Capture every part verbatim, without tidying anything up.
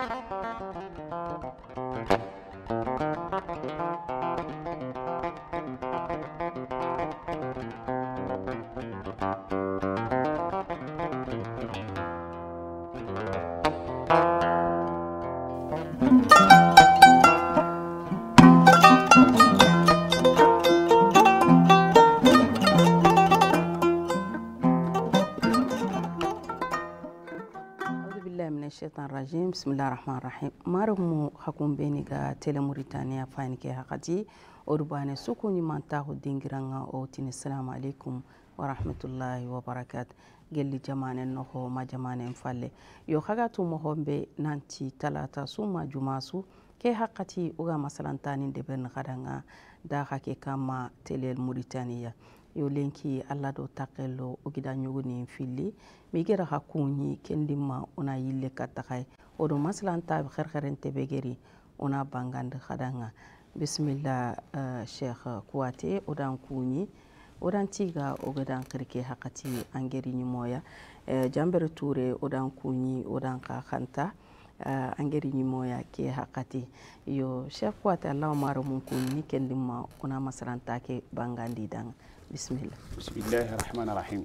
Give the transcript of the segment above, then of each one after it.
الشيطان الرجيم بسم الله الرحمن الرحيم مارمو حكم بينيغا تيلا موريتانيا فاينكي حقتي أورباني سكوني مانتاهو دينغرانغا أوتين السلام عليكم ورحمة الله وبركاته gelli jamane noho ma jamane falle yo khagatu mo hombe nanti talata suma jumasu ke hakati uga masalantani de ben khadanga da hake kama telel Mauritania yo lenki alla do takelo ugida nyuguni filli mi gera hakuni kendima ona yille katakay odo masalanta bi kherkherente begeri ona bangande khadanga bismillah uh, sheikh kuwate odan kuni odan tiga ogadan kirke hakati angeri nyimoya uh, jambere toure odan kuni odan ka khanta uh, angeri nyimoya ke hakati yo sheikh kuwate allah maro mun kuni kendima ona masalanta ke bangandi dang bismillah bismillahir rahmanir rahim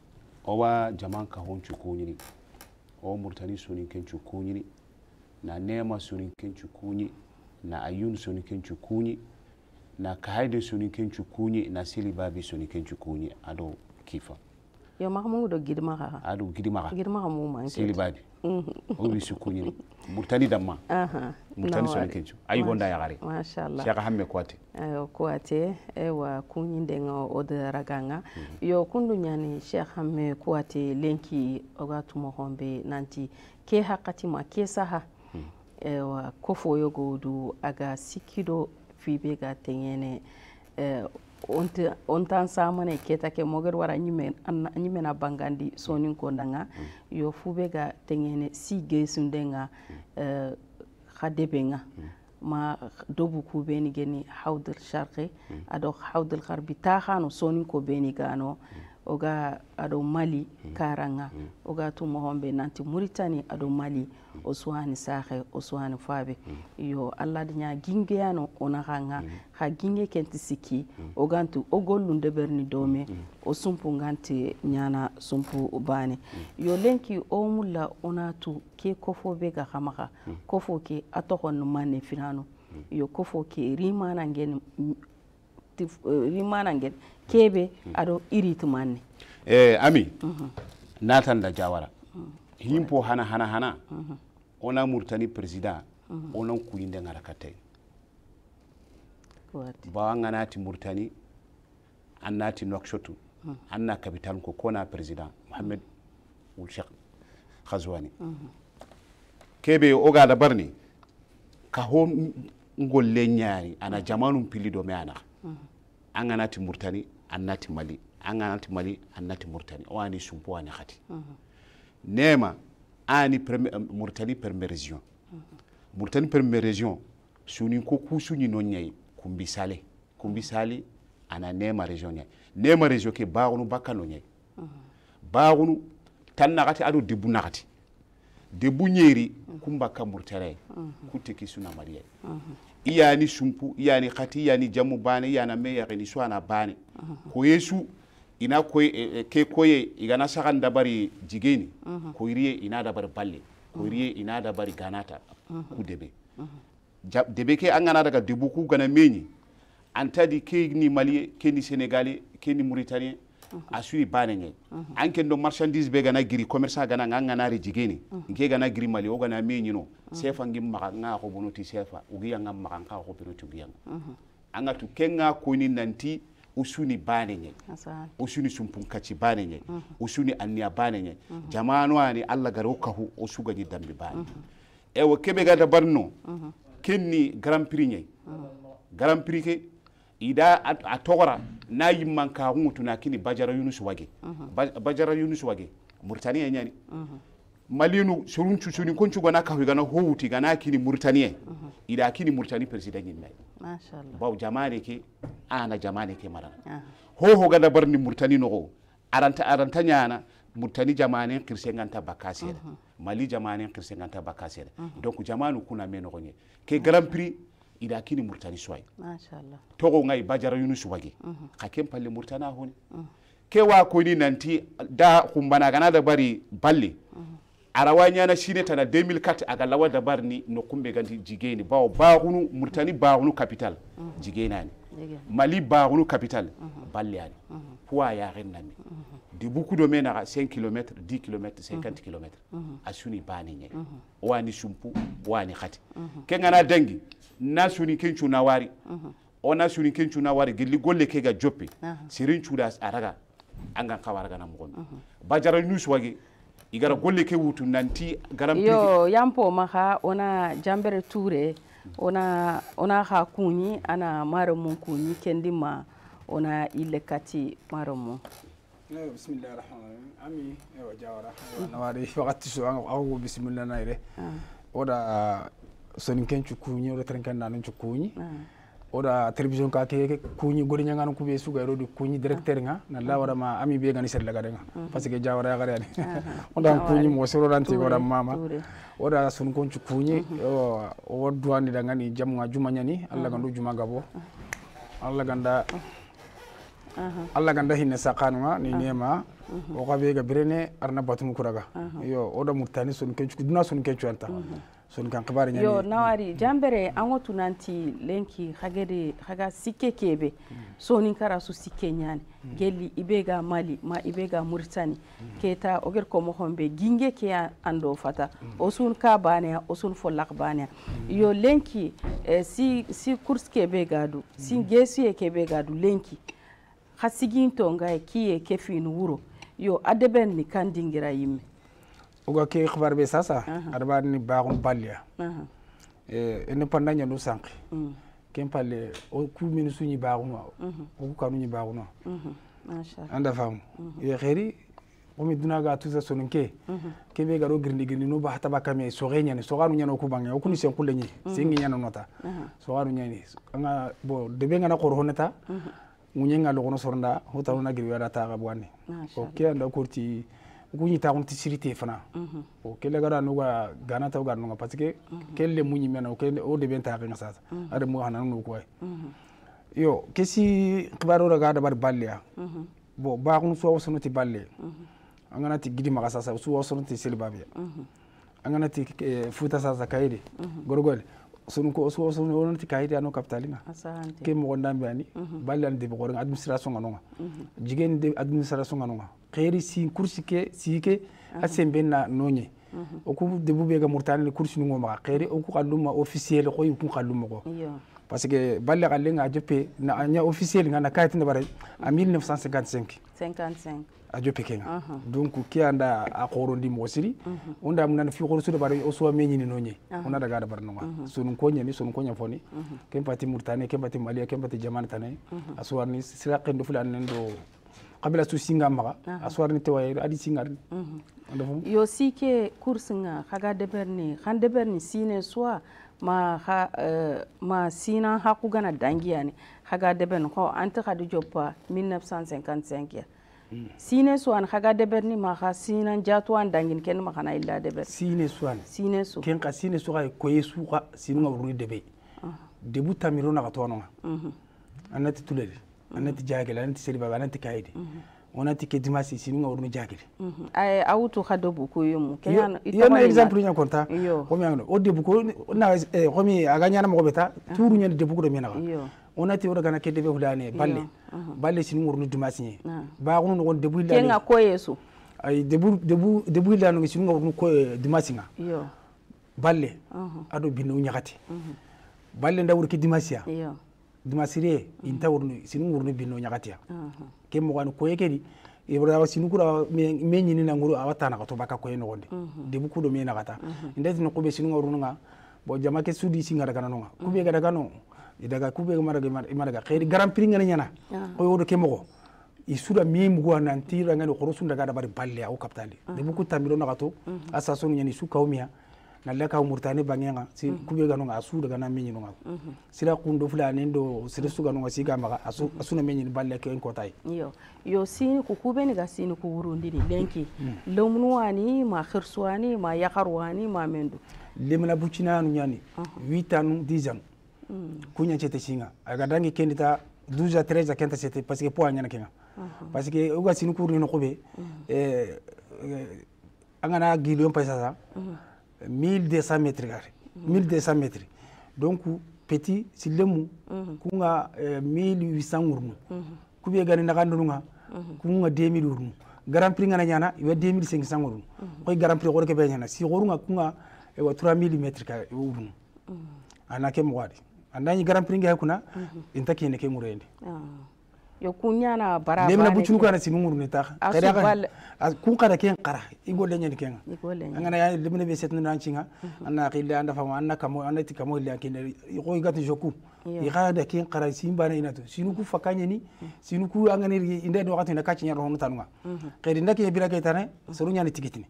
owa jaman ka hon chukuni o murtani sunin ken chukuni na nema sunin ken chukuni na ayun sunin ken chukuni na kaide sunin ken chukuni na silibabi sunin ken chukuni ado kifa yo mahmudo gidma ha ado gidma ha gidma ha mu man silibabi o bi sukuni murtani damma aha murtani sunin ken chu ay gonda ya gare masha Allah cheikh hamme kwate ayo kwate ewa kunyinde ngo oda raganga mm -hmm. yo kundu nyani cheikh hamme kwate lenki ogatu mo hombe nanti ke hakati ma ke saha mm -hmm. ewa kofo yogodu aga sikido fibe ga tengene eh, onta ontan samane keta ke moger wara nyime nyime na bangandi sonin ko ndanga mm. yo fube ga tengene si gesundenga mm. eh, khadebenga mm. ma dobu ku beni geni hawdul sharqi mm. ado hawdul gharbi ta khano sonin ko beni gano mm. oga ado Mali mm. karanga mm. oga tu mohombe nanti Mauritanie ado Mali mm. oswani saxe oswani fabe mm. yo alla dinya gingeyano onahanga mm. ha ginge kenti siki mm. ogantu ogollu ndeberni dome mm. o sumpu nganti nyana sumpu bani mm. yo lenki o mulla onatu ke kofo be ga xamaka mm. kofo ke atoxon manne finano mm. yo kofo ke rimana ngen rimana ngen kebe ado iritu manne eh ami mm -hmm. natan da jawara mm -hmm. himpo hana hana hana mm -hmm. ona murtani president mm -hmm. ona kuyinde ngarakate ba nganati murtani annati nokshotu mm -hmm. anna capital ko kona president Mohamed ul Sheikh Khazwani mm -hmm. kebe oga da barni ka ho ngolle nyaari ana jamanu pilido me ana mm -hmm. anganati murtani annati Mali anganati Mali annati Mauritanie o ani sumpo wani khati mm -hmm. nema ani premier uh, Mauritanie première région mm -hmm. Mauritanie première région suni ko kusuni non nyai kumbi sale kumbi sali ana nema région nyai nema région ke baagunu bakano nyai mm -hmm. baagunu tan nakati ado debu nakati debu nyeri mm -hmm. kumba ka Mauritanie mm -hmm. kuteki suna Mali mm -hmm. iyani sumpu iyani khati iyani jamu bane iyana me yaqini suana bane mm -hmm. ko yesu ina koy e, ke koye igana sagan dabari jigeni mm -hmm. ko iriye ina dabari balle ko iriye ina dabari ganata mm -hmm. ku debe mm -hmm. debe ke angana daga debu ku gana meni antadi ke ni Mali ke ni Sénégalais ke ni Mauritanie mm -hmm. asuri bane ngai mm -hmm. anke ndo marchandise be gana giri commerçant gana ngana ri jigeni mm -hmm. nke gana giri Mali o gana meni no mm -hmm. sefa ngim maka nga ko bonoti sefa ugiya ngam maka nga ko pirotu biya mm -hmm. anga tu kenga ko ni nanti usuni bane nye usuni sumpun kaci bane nye mm -hmm. usuni anniya bane nye mm -hmm. jamanu ani alla garo kahu osuga ni dambi bane mm -hmm. ewo kebe gada barno mm -hmm. kenni grand prix nye mm -hmm. grand prix ke ida atogora na yimman ka huntu na kini bajara yunus wage mm -hmm. ba, bajara yunus wage Mauritania nyani mm -hmm. malinu surunchu suni konchu gana ka gana howuti gana kini Mauritania mm -hmm. ida kini Mauritania president nyinna mashallah baw jamane ke ana jamane ke mara uh -huh. ho ho gada barni Mauritania no aranta aranta nyana murtani jamane kirse nganta bakasere mali jamane kirse nganta bakasere donc jamanu kuna meno gonye ke grand prix ida kini murtani soy mashallah togo ngai bajara yunus wagi ka kem palle murtana honi ke wa ko ni nanti da kumbana gana da bari balle arawanya na shine tana deux mille quatre aga lawa da barni no kumbe ganti jigeni bawo baagunu murtani baagunu capital jigenani mali baagunu capital balle ani poa ya rennami de beaucoup de mena cinq kilomètres dix kilomètres cinquante kilomètres asuni bani nye wani sumpu wani khati ke ngana dangi na suni kenchu na wari ona suni kenchu na wari gilli golle ke ga joppe sirin chudas araga anga kawaraga na mugon bajara news wagi igara golle ke wutu nanti garam yo yampo maha ona jambere toure ona ona ha kunyi ana maramu kunyi kendima ona ile kati maramu bismillahir rahmanir rahim ami ewa jawara nawari wakati so awu bismillah naire oda sonin kenchu kunyi oda trenkan nanin chu kunyi oda television ka ke kunyi gori nyanga no kube suga ro di kunyi directeur nga na la wara ma ami be gani ser la gadenga parce que jawara ya gari oda kunyi mo sero ranti oda mama oda sun konchu kunyi o o duani daga ni jamga juma nyani alla gandu juma gabo alla ganda alla ganda hinne sakanwa ni nema o ka be ga birene arna batum kuraga yo oda murtani sun kenchu duna sun kenchu anta son kan kabari nyani yo nawari jambere angotu nanti lenki hagede haga sikke kebe soni kara su sikke nyani gelli ibega mali ma ibega murtani keta oger ko mo hombe ginge ke ando fata osun ka bane osun folak bane yo lenki eh, si si course kebe gadu si gesu kebe gadu lenki khasiginto ngai kiye kefin wuro yo adeben ni kandingira yimme uga ke xabar be sasa arba ni baaxum balya eh ene pandanya no sank kem palle o ku min suñi baaxum o ku kanu ni baaxum masha anda fam ye xeri o mi duna ga tuza sonunke ke be garo girndi girndi no ba taba kame so reñani so ganu ñano ku bangi o ku ni sen kulenyi sengi ñano nota so ganu ñani nga bo de be ngana ko honeta munyenga lo kono sornda hota na giri wada ta ga bwani o ke anda kurti kunyi ta kun tisirite fana o kele gara no ga gana ta ga no parce que kelle munyi mena o kele o de ben ta ga sasa ada mo hanan no ko yo kesi khibaro ga da bar balya bo ba kun so wosono ti balle angana ti gidi maga sasa so wosono ti silbabe angana ti futa sasa kaide gorgol sunu ko so wosono wono ti kaide ano capitalina ke mo ndambe ani balle an de bo administration ngano jigen de administration ngano kheri si kursi ke si ke asembe na nonye oku debu be ga murtani kursi ngo ma kheri oku kalluma officiel ko yu ku kalluma ko parce que balle galle nga jope na anya officiel nga na kayit ne bare en mille neuf cent cinquante-cinq cinquante-cinq a jope kenga donc ki anda a khorondi mo siri onda mun na fi khoro sudo bare o so meñi ni nonye ona daga da barno sunu ko nyani sunu ko nyafoni kempati murtani kempati mali kempati jamana tane aswarni sira qendo fulan ndo qabila su singa maga aswarni teway adi singar yo sike kursinga khaga deberni khan deberni sine soit ma ha uh, ma sina haku gana dangiani khaga deben ko anta khadi joppa mille neuf cent cinquante-cinq ya sine suan khaga deberni ma ha sina jatu an dangin ken ma khana illa deber sine suan sine su ken ka sine su ay ko yesu ka sinu ngawru debe debu tamiro na katono anati tulele anati jagel anati seriba anati kaide onati ke dimasi sinu ngawru jagel ay awutu khadobu ko yum ken yana exemple nya konta ko mi ngano o debu ko na e ko mi aganya na mo beta turu nya debu ko do mi na onati o daga na ke debe hulane balle balle sinu ngawru dimasi ba ko no debu hilane ken ko yesu ay debu debu debu hilane sinu ngawru ko dimasi nga yo balle ado binu nyakati balle ndawru ke dimasi ya yo dimasire inta wurnu sinu wurnu binu nyakati ya ke mo kan ko yekedi ibra sinu kura meñi ni na nguru awata na to baka ko eno gonde debu ko do me na kata ndati no ko be sinu nguru nga bo jama ke sudi singa daga no ku be ga daga no daga ku be mara ga mara ga khairi grand prix ngana nyana ko yodo ke mo i suda mi mu go nan tira ngani khorosu daga da bari balle au kapitali debu ko tamiro na kato asaso nyani su kawmiya nalle ka murtani bangenga si kube ganu nga asu daga na menyi no sira kundo fulani ndo sira su ganu si ga maga asu asu na menyi balle ke ko tay yo yo sini ku kube ni ga sini ku wurundi ni lenki lomnu wani ma khirswani ma yakarwani ma mendu lemna bucina nu nyani huit ans dix ans kunya chete singa aga dangi kendita douze à treize à kenta c'était parce que po anyana kenga parce que uga sini ku no kube eh angana gilion paisa mille deux cents mètres carrés mille deux cents mètres donc petit silemu kunga mille huit cents urmu kube gani nakandunga kunga deux mille urmu grand prix ngana nyana iwa deux mille cinq cents urmu koy grand prix gore ke be nyana si gorunga kunga ewa trois mille mètres carrés urmu anake mwadi andani grand prix ngai kuna intaki ne ke murende yo kunyana baraba lemna bucunu kana sinu murne ta kada kun kada ken qara igole nyani kenga ngana ya lemna be setna nancinga anna qilla anda fama anna kamo anati kamo illa ken ko igati joku igada ken qara simbana inato sinu ku fakanya ni sinu ku angani inde do wakati na kaci nyaro hono tanunga qedi ndake bira kay tane suru nyani tikitini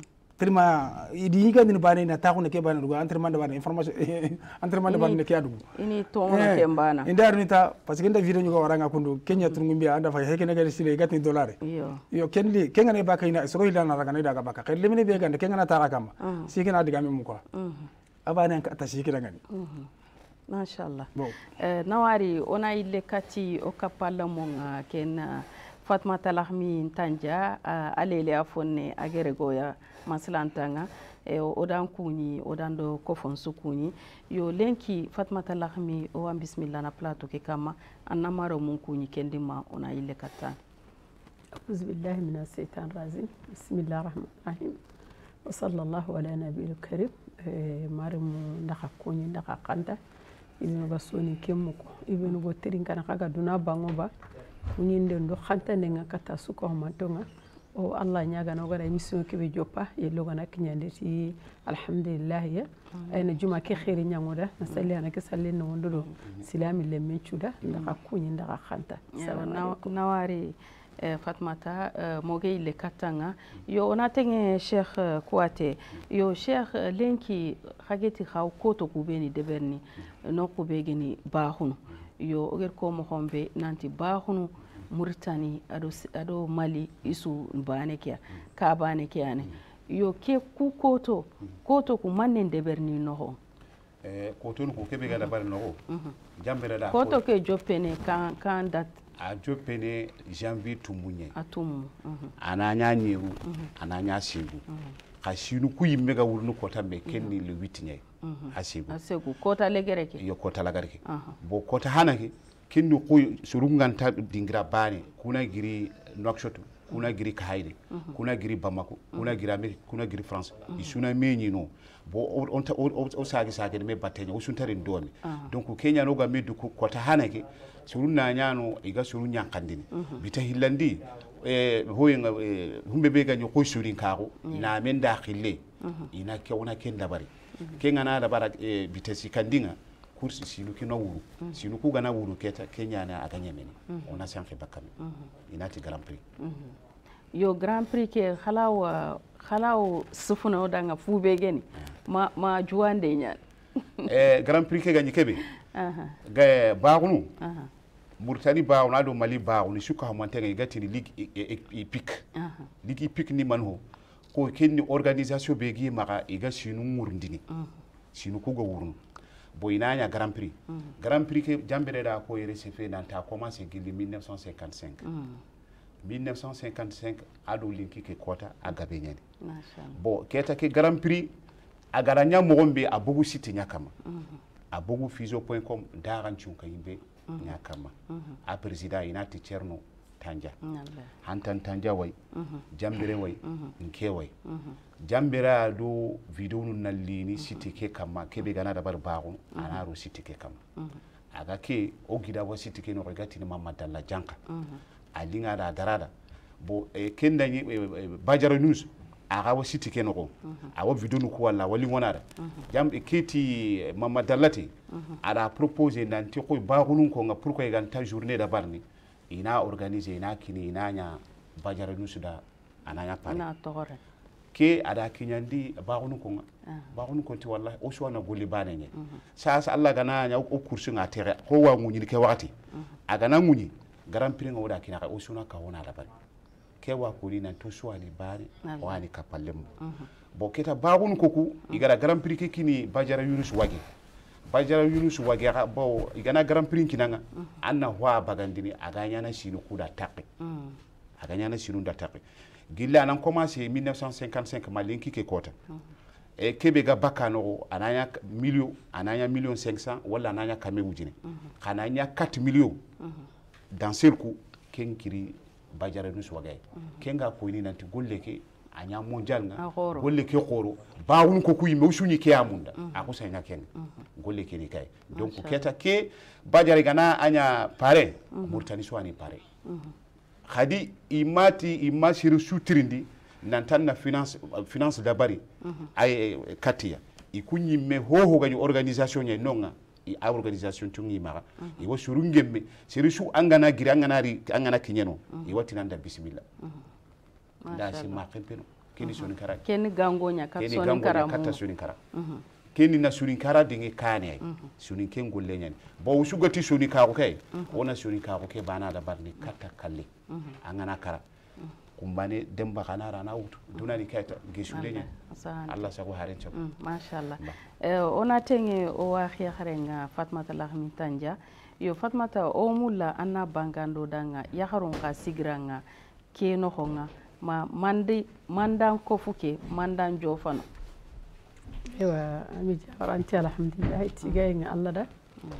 terima idi ga ni bana na ta ko ne ke bana dugo entraînement de bana information entraînement de bana ne ke adu ini to mo ke bana indar ni ta parce que nda video nyugo waranga kundu kenya tungu mbiya anda fa heke ne ga sile gatni dollar yo yo kenli kenga ne baka ina soro ila na raga ne daga baka khelle mine be ga kenga na ta kama sikina diga mi muko abana ka ta sikira ngani mashallah eh nawari ona ile kati o kapalla monga ken Fatmata Lahmi Tanja alele afonne agere goya maslantanga e odan kuni odan do kofon sukuni yo lenki Fatmata Lahmi o am bismillah na plateau ke kama annamaro mun kuni kendima ona ile kata أعوذ بالله من الشيطان الرجيم بسم الله الرحمن الرحيم وصلى الله على نبي الكريم مرم ndaka kuni ndaka kanta ibinu basoni kemuko ibinu go tirinkana kaga duna bangoba kunyinde ndo khanta nenga kata suko matonga o Allah nyaga no gara emission ke be jopa ye logo na kinyande ti alhamdulillah ya ayna juma ke khairi nyangoda nasalli ana ke salli no ndodo silami le menchuda ndaka kunyi ndaka khanta nawari Fatmata moge ile katanga yo onatenge Sheikh Kouyaté yo Sheikh lenki khageti khaw koto kubeni deberni no kubegeni bahunu yo oger ko mo hombe nanti bahunu Mauritanie ado ado Mali isu bane kia ka bane kia ne yo ke ku koto koto ku mannen deberni no ho eh koto ko kebe ga dabar no ho jambere da koto ke jopene kan kan dat a jopene janvier tumunye atum ananya nyewu ananya sibu ka sinu ku yimme ga wurnu kota be kenni le huit nye asibu asegu kota legereke yo kota lagareke bo kota hanake kinni ku surunganta dingira bane kuna giri Nouakchott kuna giri Kahaïre kuna giri Bamako kuna giri Amérique kuna giri France isuna menyi no bo on ta o sagi sagi me batenya o suntare ndoni donc Kenya no ga medu ko kota hanake surunna nyano iga surunya kandini bita hillandi eh hoyenga humbe be ganyo ko surin kago ina men dakhile ina ke ona kenda bari kenga na da bara bitesi kandinga kursi sinu kino wuru sinu ku gana wuru keta Kenya na aganya meni ona sanke bakami inati Grand Prix yo Grand Prix ke khalaw khalaw sufuna odanga fube geni ma ma juande nya eh Grand Prix ke ganyi kebe aha ga baagunu aha Mauritanie baagunu ado Mali baagunu suka hamantenge gati ligue epic aha ligue epic ni manho ko kenni organisation begi maka iga sinu ngurndini sinu ku go wurnu boinanya Grand Prix Grand Prix ke jambere da ko yere se fait dans ta commencé gili mille neuf cent cinquante-cinq mille neuf cent cinquante-cinq ado linki ke kota agabe nyani bon keta ke Grand Prix agaranya mogombe abugu site nyakama abugu fizo point com daran chunka yimbe nyakama a president inati Cherno Tanja hantan Tanja way jambere way nke way jambera do video nun nallini site ke kama kebe gana da bar baagun anaro site ke kama aga ke o gida wa site ke no regati ni Mamad Dalla Janka alinga da darada bo e kenda ni Bajara News aga wa site ke no ko awa video nu ko wala wali wonara jam e keti Mamad Dallati ada proposer nanti ko baagunun ko nga pour ko e ganta journée da barni ina organiser ina kini ina nya Bajara News da ananya pare na tore ke ada kinyandi baagunu konga baagunu konti wallahi o suwana golli bane nye sa sa Allah gana nya o kursu nga tere ho wa nguni ke wakati aga na nguni grand prix nga wada kina o suna ka wona da bari ke wa ko ni nan to suwani bari wani kapallem bo keta baagunu koku igara grand prix ke kini bajara yunus wage bajara yunus wage ga bo igana grand prix kinanga anna wa bagandini aga nya na sinu kuda takki aga nya na sinu da takki gilla nan commencé mille neuf cent cinquante-cinq malinki ke kota e kebe ga bakano ananya million ananya million cinq cents wala ananya kame wujine kananya quatre millions dans seul coup ken kiri bajara nus wagay kenga ko ni nanti golle ke anya mondial nga golle ke khoro baawun ko kuyi mewsuni ke amunda ako sayna ken golle ke ni kay donc keta ke bajara gana anya pare murtani swani pare khadi imati imasiru sutrindi nantanna finance finance dabari ay katia ikunyi me hoho ganyu organisation nye nonga i organisation tungi mara i wo surungemme sirisu angana gira angana ri angana kinyeno i watinanda bismillah nda si ma kempeno keni soni kara keni gangonya kat soni kara kata soni kara keni na soni kara dinge kane soni ken golle nyani bo sugati soni ka ko kay wona soni ka ko ke bana da barni kata kalle angana kara kumbane demba kana rana wutu dunani kayta gisudenya Allah sago haren chako mashallah eh ona tenge o wa khiyarenga Fatmata Lahmi Tanja yo Fatmata o mulla anna bangando danga yaharun ka sigranga ke no honga ma mandi mandan ko fuke mandan jofano ewa ami jaranti alhamdulillah tigayenga Allah da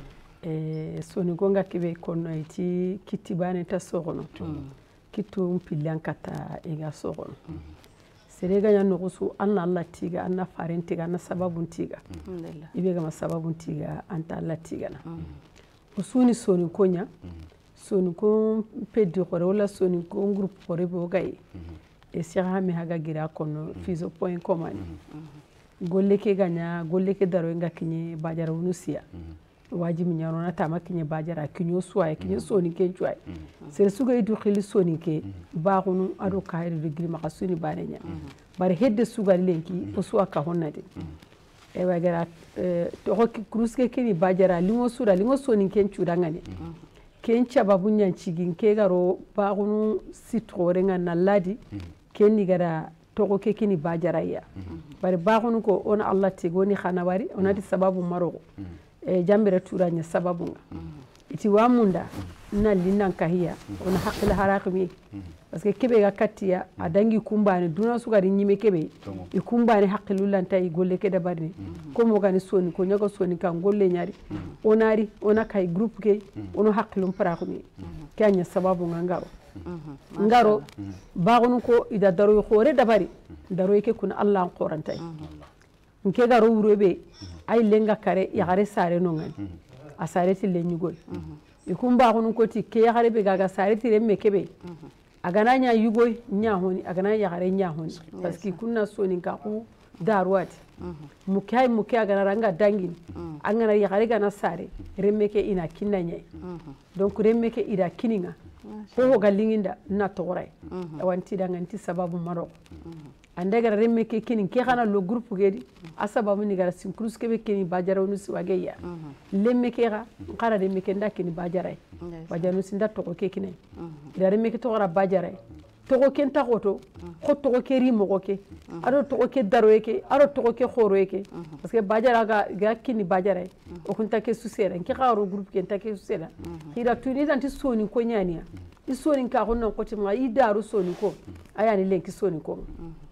eh soni gonga kibe kono iti kitibane ta sogono kitu mpillan kata ega sogono serega nya nugusu anna Allah tiga anna farin tiga anna sababun tiga alhamdulillah ibega ma sababun tiga anta Allah tiga na usuni soni konya soni ko peddi ko wala soni ko groupe ko rebo gay e sira mi haga gira kono fizo point com ani golle ke ganya golle ke daro nga kinyi bajara unusia wajibi nyaro na tama kinyi bajara kinyo suwa kinyi soni ke juai sere suga idu khili soni ke baagunu ado kayri de maka suni banenya bare hedde suga lenki o suwa ka honnade e wagara to hokki kruske kini bajara lingo sura lingo soni ken chudangane ken chababu nyancigin ke garo baagunu sitrore nga naladi ken ni gara togo ke kini bajara ya bare baagunu ko on Allah tigoni khanawari onati sababu maroko e jambere turanya sababu nga iti wamunda na linan kahiya ona hakila harakmi parce que kebe ga katiya adangi kumbane duna suga nyime kebe i kumbane hakilu lanta i golle ke dabari ko mo gani soni ko nyago soni kan golle nyari onari ona kai groupe ke ono hakilu parakmi kanya sababu nga ngaro ngaro bagonu ko ida daro khore dabari daro yake kuna Allah qorantay nke garo wurobe ay lenga kare ya gare sare no ngani a sare ti le nyugol ikum bagonu ko ti ke ya gare be gaga sare ti remme kebe agana nya yugoy nya honi agana ya gare nya honi parce que kunna soni ka ku darwati mukay mukay agana ranga dangin angana ya gare gana sare remme ke ina kinna nya donc remme ke ida kininga ko galinginda na toray awanti danganti sababu marok ande gara remme ke kinin ke xana lo groupe gedi asababu ni gara sin krus ke be kini bajara onu si wageya lemme ke ga xara remme ke ndakini bajara bajanu sinda to ko ke kine ida remme ke to gara bajara to ko ken ta goto ko to ko ke ri mo ko ke ado to ko ke daro ke ado to ko ke khoro ke parce que bajara ga ga kini bajara o kunta ke susera ke xaro groupe ke ta ke susera ida tuni danti soni ko nyania i soni ka ko non ko ti ma i daru soni ko ayani lenki soni ko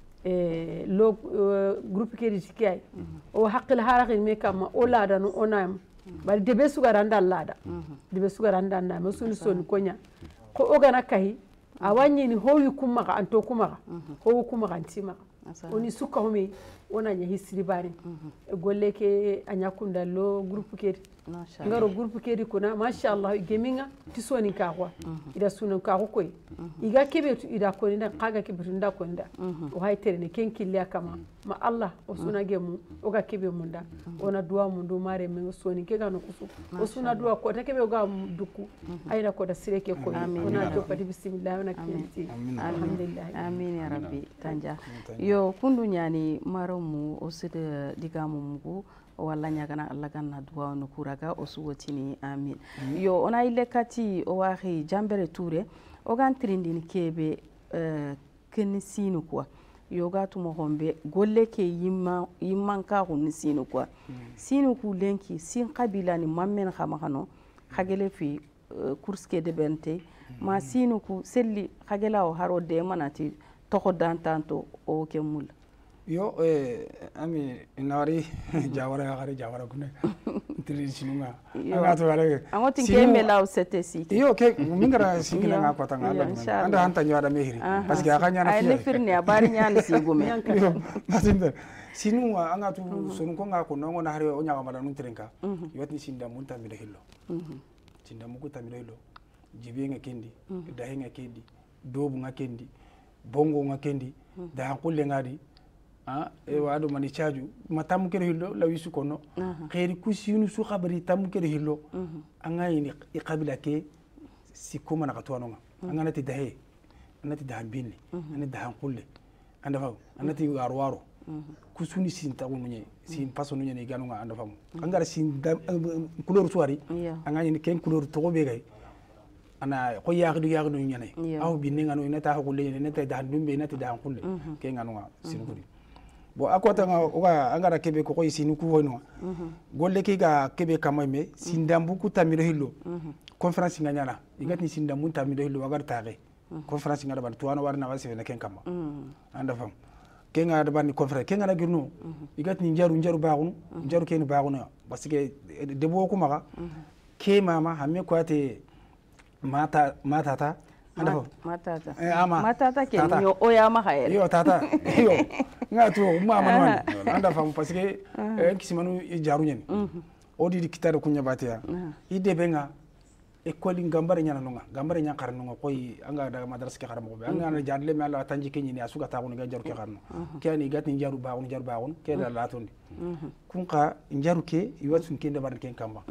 e lo groupe ke di tikay o haqqil haraqin me kama o lada no onam bari debe sugaranda lada debe sugaranda na mo suni soni konya ko ogana kahi awanyi ni hoyi kuma ka anto kuma ho kuma kan tima oni suka homi ona nya hisri bari golle ke anya kunda lo groupe ke ngaro groupe ke kuna masha Allah geminga tisoni ka kwa ida sunan ka ko iga kebe ida ko nda kaga kebe nda ko nda o haytere ne ken killa kama ma Allah o suna gemu o ga kebe munda ona duwa mundu mare men soni ke ga no kusu o suna duwa ko ta kebe ga duku ayna ko da sireke ko ona to pati bismillah ona kenti alhamdulillah amin ya rabbi tanja yo kundu nyani maromu o sida digamu mugu walla nyagana Allah ganna duwa no kuraga o suwotini amin yo ona ile kati o waxi jambere touré o gan trindini kebe uh, ken sinu quoi yoga tumo hombe golle ke yimma yimman ka hun sinu quoi sinu ku lenki sin qabila ni mammen khama khano khagele fi uh, course ke de bente ma sinu ku selli khagela o haro de manati toko dantanto o ke mul yo eh ami inari jawara gari jawara kunne tiri sinunga anga to wale angotin ke mela o sete si yo ke mingara sikila nga kwata nga anda hanta nyada mehiri parce que akanya na ay le firni abari nyani sigume matinda sinunga anga tu sunu ko nga ko nongo na hari o nyaga mala nun trenka yotni sinda munta mi de hillo sinda muku tammi de hillo jibe nga kendi dahe nga kendi dobu nga kendi bongo nga kendi da kulle ngadi ah e wado mani chaju matamu kere hillo la wisu kono khairi kusinu su khabari tamu kere hillo anga yini iqabila ke sikuma na katwanonga anga nati dahe nati dahan binni ani dahan kulle anda faw anati warwaro kusuni sin tawunu nye sin pasono nye ganunga anda famu anga sin couleur soiri anga yini ken couleur to be gay ana ko yaaqdu yaaqdu nyane aw binni ngano inata ha kulle inata dahan dumbe inata dahan kulle ke ganunga sin kudi bo akota nga oga angara kebe ko koy sinu ku wono golle ki ga kebe kamame sindambu ku tamiro hillo conférence nga nyana igati sindambu tamiro hillo wagar taare conférence nga dabar tuwana warna wasi na ken kama anda fam ke nga dabar ni conférence ke nga na girno igati njaru njaru baagunu njaru ken baagunu parce que debo ko maga ke mama hamme ko ate mata mata ta anda matata eh ama matata ke yo oya ma hayre yo tata yo ngatu ma man anda fam parce que eh kisimanu jaru nyen odi di kitare kunya batia ide benga école ngambare nyana nonga ngambare nya karno ngo koy anga da madrasa ke karamo be anga na jadle me Allah tanji ke nyini asuga taxu nga jaru ke karno kani gatni jaru baawun jaru baawun ke da la tondi kun ka jaru ke iwatun ke da barken kamba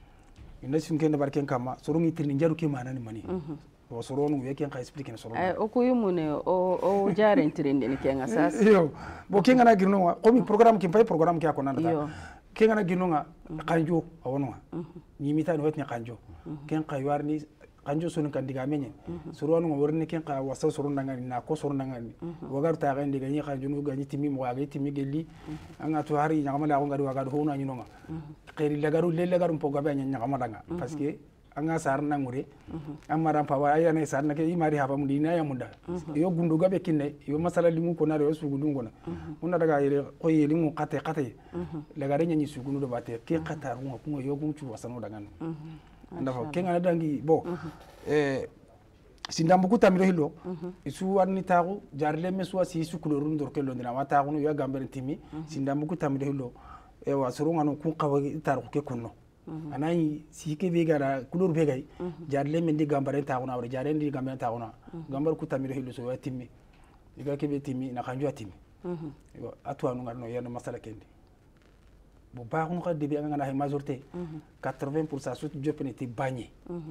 ina sun ke da barken kamba sorungi tirni jaru ke manani mani o soronu yake ka explique na soronu eh o ko yumune o o jare trinde ni kenga sas yo bo kenga na girno wa ko mi programme ki pay programme ki akona ndata kenga na girno nga kanjo awonwa ni mita no wetni kanjo ken ka warni kanjo sunu kan diga menyen soronu ngo worni ken ka wasa soronu nga na ko soronu nga ni wagar ta ga ndiga ni kanjo no ga ni timi mo ga timi gelli anga to hari nyama la ko ngari waga do na nyino nga khairi lagaru le lagaru po ga be nyama danga parce que anga sarna ngure amara pawa ayane sarna ke imari haba mudina ya munda yo gundu gabe kinne yo masala limu ko na yo sugundu ngona unna daga yele ko yele mu kate kate daga renya ni sugundu do bate ke kata runga ko yo gunchu wasano daga no anda fa kenga dangi bo eh sindambu kutamiro hilo isu warni tagu jarle mesu si su kulorun dor ke londina wa tagu yo gambere timi sindambu kutamiro hilo e wa surunga no ku qawa taru ke kunno anai sike be gara kulur be gay jarle men di gambare tauna wala jare ndi gambare tauna gambar ku tamiro hillo so yatimmi diga kebe timmi na kanjo atimi yo atwa no ngarno yeno masala kendi bo ba ko ko debi nga na hay majorité quatre-vingts pour cent sut jopene ti bagné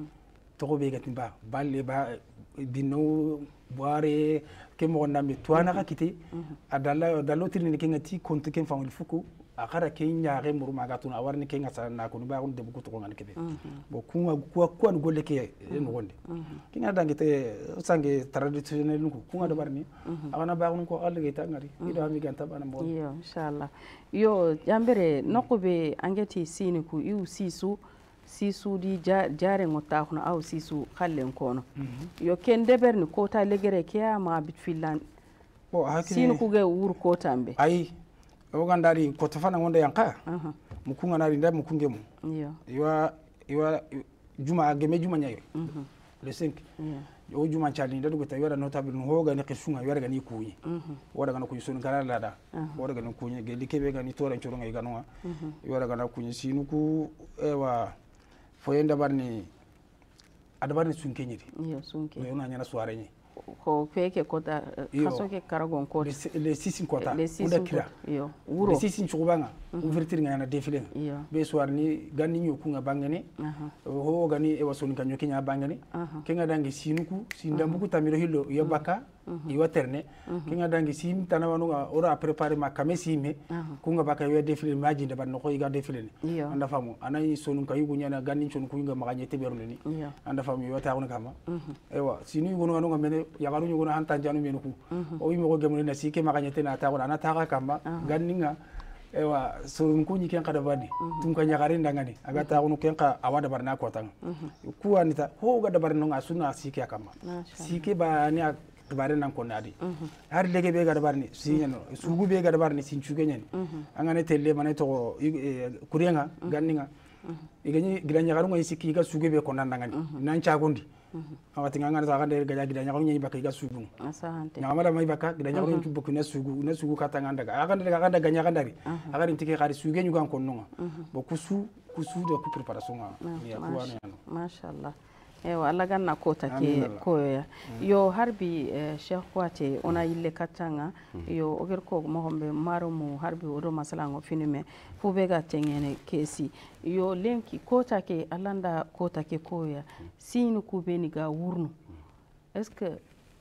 to be gati ba balle ba bino boire ke mo nambe to na ka kiti adalla dallo tirni ke ngati kontu ken famul fuku akara ke nyaare muru maga tuna warni ke ngasa na ko ba on de buku to ngani kebe bo kunga ko ko an golle ke en gonde kinga dangite sange traditionnel nuko kunga do barni akana ba on ko alle ta ngari ido mi ganta bana mo yo inshallah yo jambere nokobe angeti sini ku yu sisu sisu di jare ngota khuna aw sisu khallen kono yo ken deberni kota legere ke ma bit filan bo hakini sini ku ge wur kota mbe ay o gandari ko tafana wonde yanka mukunga nari nda mukunge mu yo iwa iwa juma ageme juma nyayo le cinq o juma chali da dugo ta yora notable no hoga ni kisunga yora gani kuyi wora gana kuyi sun kala lada wora gani kuyi ge likebe gani toran choro ngai ganwa yora gana kuyi sinu ku ewa foyenda barni adabarni sunkenyiri yo sunke yo na nyana soare ni ko feke kota kaso ke karagon ko le sisin kota unda kira yo wuro le sisin chubanga ouverture ngana defile be soar ni ganni nyoku nga bangani ho gani e wason kan nyoki nya bangani kenga dangi sinuku sindambuku tamiro hillo yo baka yo terne kenga dangi sim tanawanu nga ora préparer ma kamesime kunga baka yo defile maji ndabar no ko iga defile ni anda famu anay sonun kayugo nyana ganni chon ku nga maganye teberule ni anda famu yo taawna kama ewa sinu gono anu nga mene yagaru nyugo na hanta janu menuku o wi mo gemune na sike maganye tena taawna ana taaka kama ganni nga ewa sorun kunyi ken kada badi tun ka nyagare ndangani aga taawnu ken ka awada barna ko tan ku anita ho ga dabar no asuna sike akama sike ba ni bare nan ko nadi har lege be ga dabar ni sinyano sugu be ga dabar ni sinchuge nyen angane telle mane to kurenga ganninga igani gidanya garu ngai sikki ga sugu be ko nandangani nan chagondi awati nganga ta gande ga gidanya garu nyi bakka ga sugu asante ngamala mai bakka gidanya garu nyi bokku na sugu na sugu kata nganda ga gande ga ganda ganya gandari aga rin tike khari sugu nyu gan ko nonga bo kusu kusu de ku preparation ya kuwana masha Allah ewa Allah ganna kota ke koya yo harbi Sheikh Kouyaté ona yille katanga yo oger ko mo hombe marumu harbi odo masalango finime fube ga tengene kesi yo lenki kota ke alanda kota ke koya sinu kubeni ga wurnu est ce que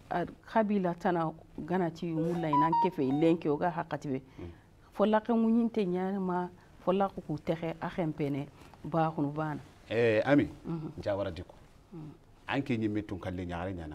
khabila tana ganati mulla inan kefe lenki oga hakatibe folla ka munyinte nyama folla ku texe akhempene ba khunu bana eh ami jawara diko anke ñimme tun kalle ñaare ñanan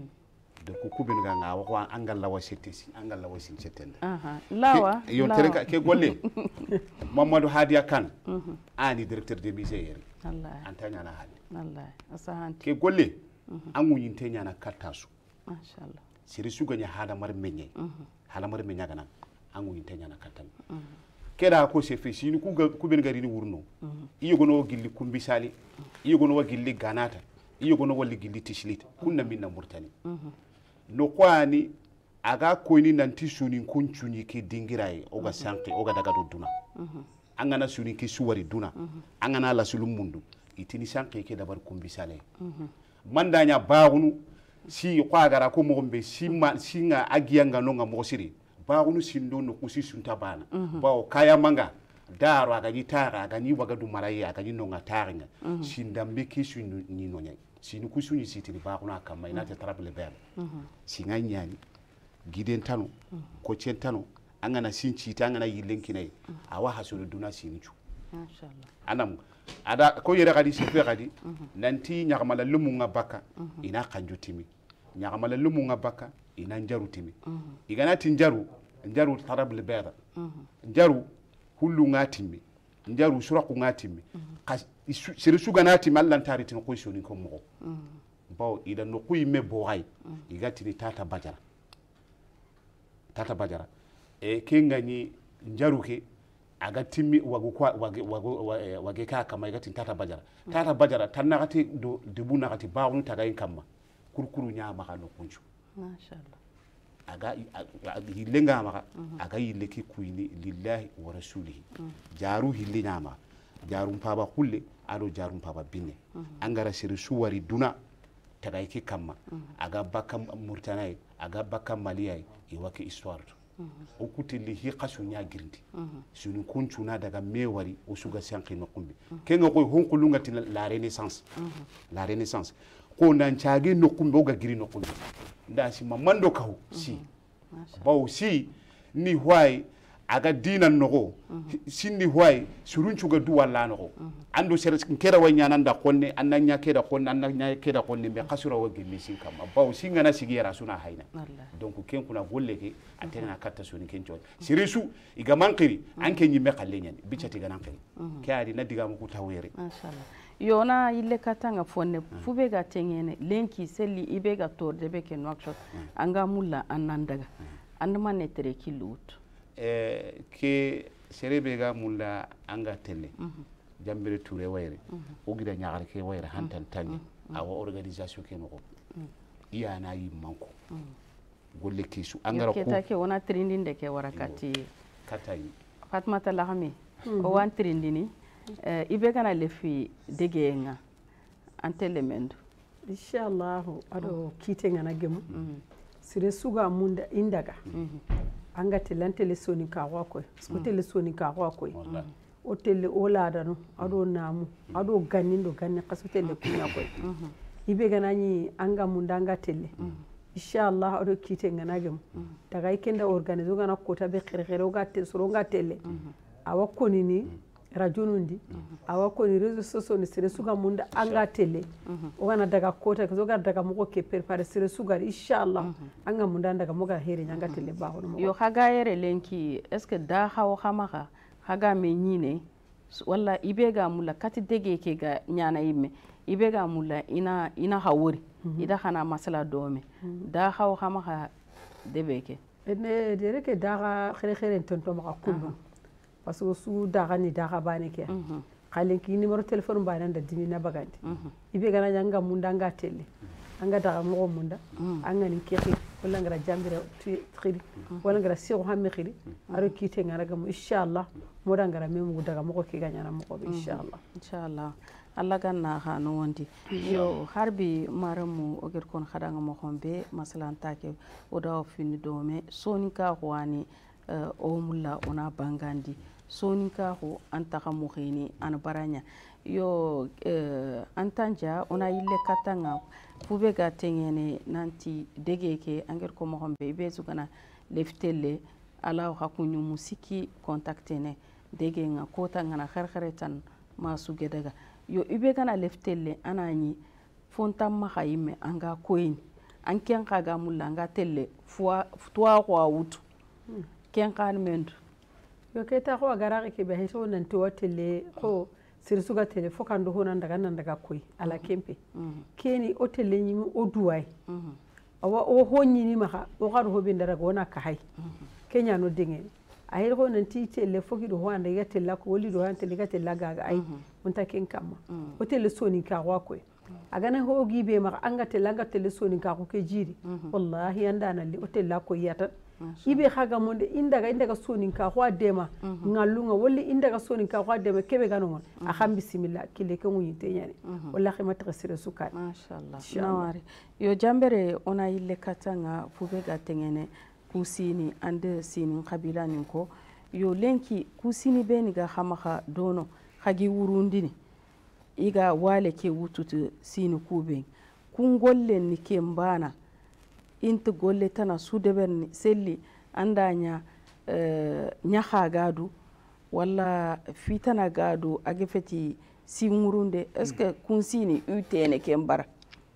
de ko kubin ga nga ko angal lawa settesi angal lawa sin settende aha lawa yo terenka ke golle Mamadou Hadia Kane ani directeur de musée yeri wallahi anta ñana hali wallahi asahanti ke golle angu ñinte ñana kattasu mashallah siri suga nya hada mar menye hala mar menya gana angu ñinte ñana kattan keda ko se fe sinu ku kubin gari ni wurno iyo gono gilli kumbisali iyo gono gilli ganata iyo gono walli gilli tishlit kunna minna murtani no kwani aga koyni nanti suni kunchuni ki dingirai oga sanki oga daga do duna angana suni ki suwari duna angana la sulum mundu itini sanki ke dabar kumbisale mandanya baagunu si kwa gara ko mo be simma singa agiyanga no nga mo siri baagunu sindo no kusi sunta bana bawo kaya manga daro aga gitara aga ni waga du marayi aga ni no nga taringa sindambe ki sunu ni no nyai sinu kusuni sitini baagunu akama ina ta trable ber singa nyani giden tano ko cen tano angana sinci tangana yilenki nay awa hasulu duna sinichu mashallah anam ada ko yere gadi sefe gadi nanti nyagamala lumu nga baka ina kanjutimi nyagamala lumu nga baka ina njaru timi igana tinjaru njaru tarable beda njaru hullu nga timi njaru suraku nga timi sere suga na timi allan taritin ko shoni ko mo baw ida no kuy me bo hay igatini tata bajara tata bajara e kengani njaru ke aga timmi wagu kwa wage wagu wage ka kama igati tata bajara tata bajara tanna gati do debu na gati baawnu taga in kamma kurkuru nya maka no kunchu mashallah aga hilenga maka aga yileki kuini lillahi wa rasulihi jaru hilina ma jaru mpaba kulle ado jaru mpaba binne angara siri suwari duna taga iki kamma aga bakam murtanai aga bakam maliyai iwake histoire o kutili hi qasu nya girndi sunu kunchuna daga mewari o suga sanki no kumbi kenga koy honkulunga tin la renaissance la renaissance ko nan chaage no kumbi o ga giri no kumbi nda si mamando kaw si baw si ni hoy aga dina nogo sindi hoy surunchu ga duwa la nogo ando ser kera way nyananda konne annanya keda konne annanya keda konne be qasura wa gilli sin kam baw singa na sigera suna hayna donc ken kuna golleke antena katta suni ken jod sirisu iga mankiri anke nyimme qalle nyen bicati ga nankiri kaadi na diga mu ku tawere mashallah yona yille katanga fonne fube ga tengene lenki selli ibe ga torde be ken workshop anga mulla annandaga anduma netere kilut eh ke serebe ga mulla anga tele jambere touré wayre o gida nyaar ke wayre hantan tanni awa organisation ke no iya na yi manko golle kisu angara ko keta ke wona trindinde ke warakati katayi Fatmata Lahami o wan trindini ibe kana lefi degenga antelemendo inshallah ado kite ngana gemu sire suga munda indaga anga telantele soni ka ko ko tele soni ka ko o tele o ladano ado namu ado gannindo ganni kaso tele kunya ko ibe gana ni anga munda anga tele inshallah ado kite ngana gemu daga ikenda organizo gana kota be khere khere o gatte soro ngatele awa konini rajunundi awa koni rezo soso ni sire suga munda anga tele o gana daga kota ko ga daga moko ke prepare sire suga inshallah anga munda daga moga heri nyanga tele ba hono yo haga yere lenki est ce da hawo hamaka haga me nyine walla ibega mula kati dege ke ga nyana yimme ibega mula ina ina hawori ida khana masala dome da hawo hamaka debeke ene dere ke daga khere khere tonto maka kullu parce que su daga ni daga bane ke khalen ki numéro téléphone bane da dimi na bagandi ibe gana nyanga munda nga tele anga daga mo munda anga ni kexi wala ngara jambira khiri wala ngara siru hamme khiri aro kite ngara gam inshallah mo da ngara memu daga mo ko ki ganyana mo ko inshallah inshallah Allah ganna ha no wondi yo harbi maramu o ger kon khadanga mo khombe masalan take o daw fini dome soni ka wani o mulla ona bangandi soni ka ho anta ka mo khini an baranya yo antanja ona ille katanga fube ga tengene nanti degeke anger ko mo khombe be zugana leftelle ala hakunyu musiki contactene dege nga kota ngana kharkharetan masu gedaga yo ibe kana leftelle anani fonta ma khayime anga koyin an ken kaga mulla anga telle fois toi kwa wutu ken kan mendu yo keta ko agara ke be heso nan to telle ko sirsuga tele fokando honan daga nan daga koy ala kempe keni o telle nyimi o duwai awa o honni ni maka o garu ho bin daga wona ka hay kenya no dingen ay ko nan ti telle foki do wanda ya tella ko woli do han telle ga tella ga ay munta ken kamma o telle soni ka wa koy agana ho gibe maka anga tella anga telle soni ka ko ke jiri wallahi anda na li o tella ko yata ibe khaga monde indaga indaga soni ka wa dema ngalunga woli indaga soni ka wa dema kebe ganon a kham bismillah kile ke munyi te nyani wallahi mata sire sukat mashallah nawari yo jambere ona ille katanga fube ga tengene kusini ande sinin kabila ninko yo lenki kusini beni ga hamaka dono hagi wurundini iga wale ke wututu sini kube kun golle ni ke mbana inta golle tana sudeberni selli andanya uh, nyaha gadu wala fitana gadu agefeti simurunde est ce que kun sini utene ke mbara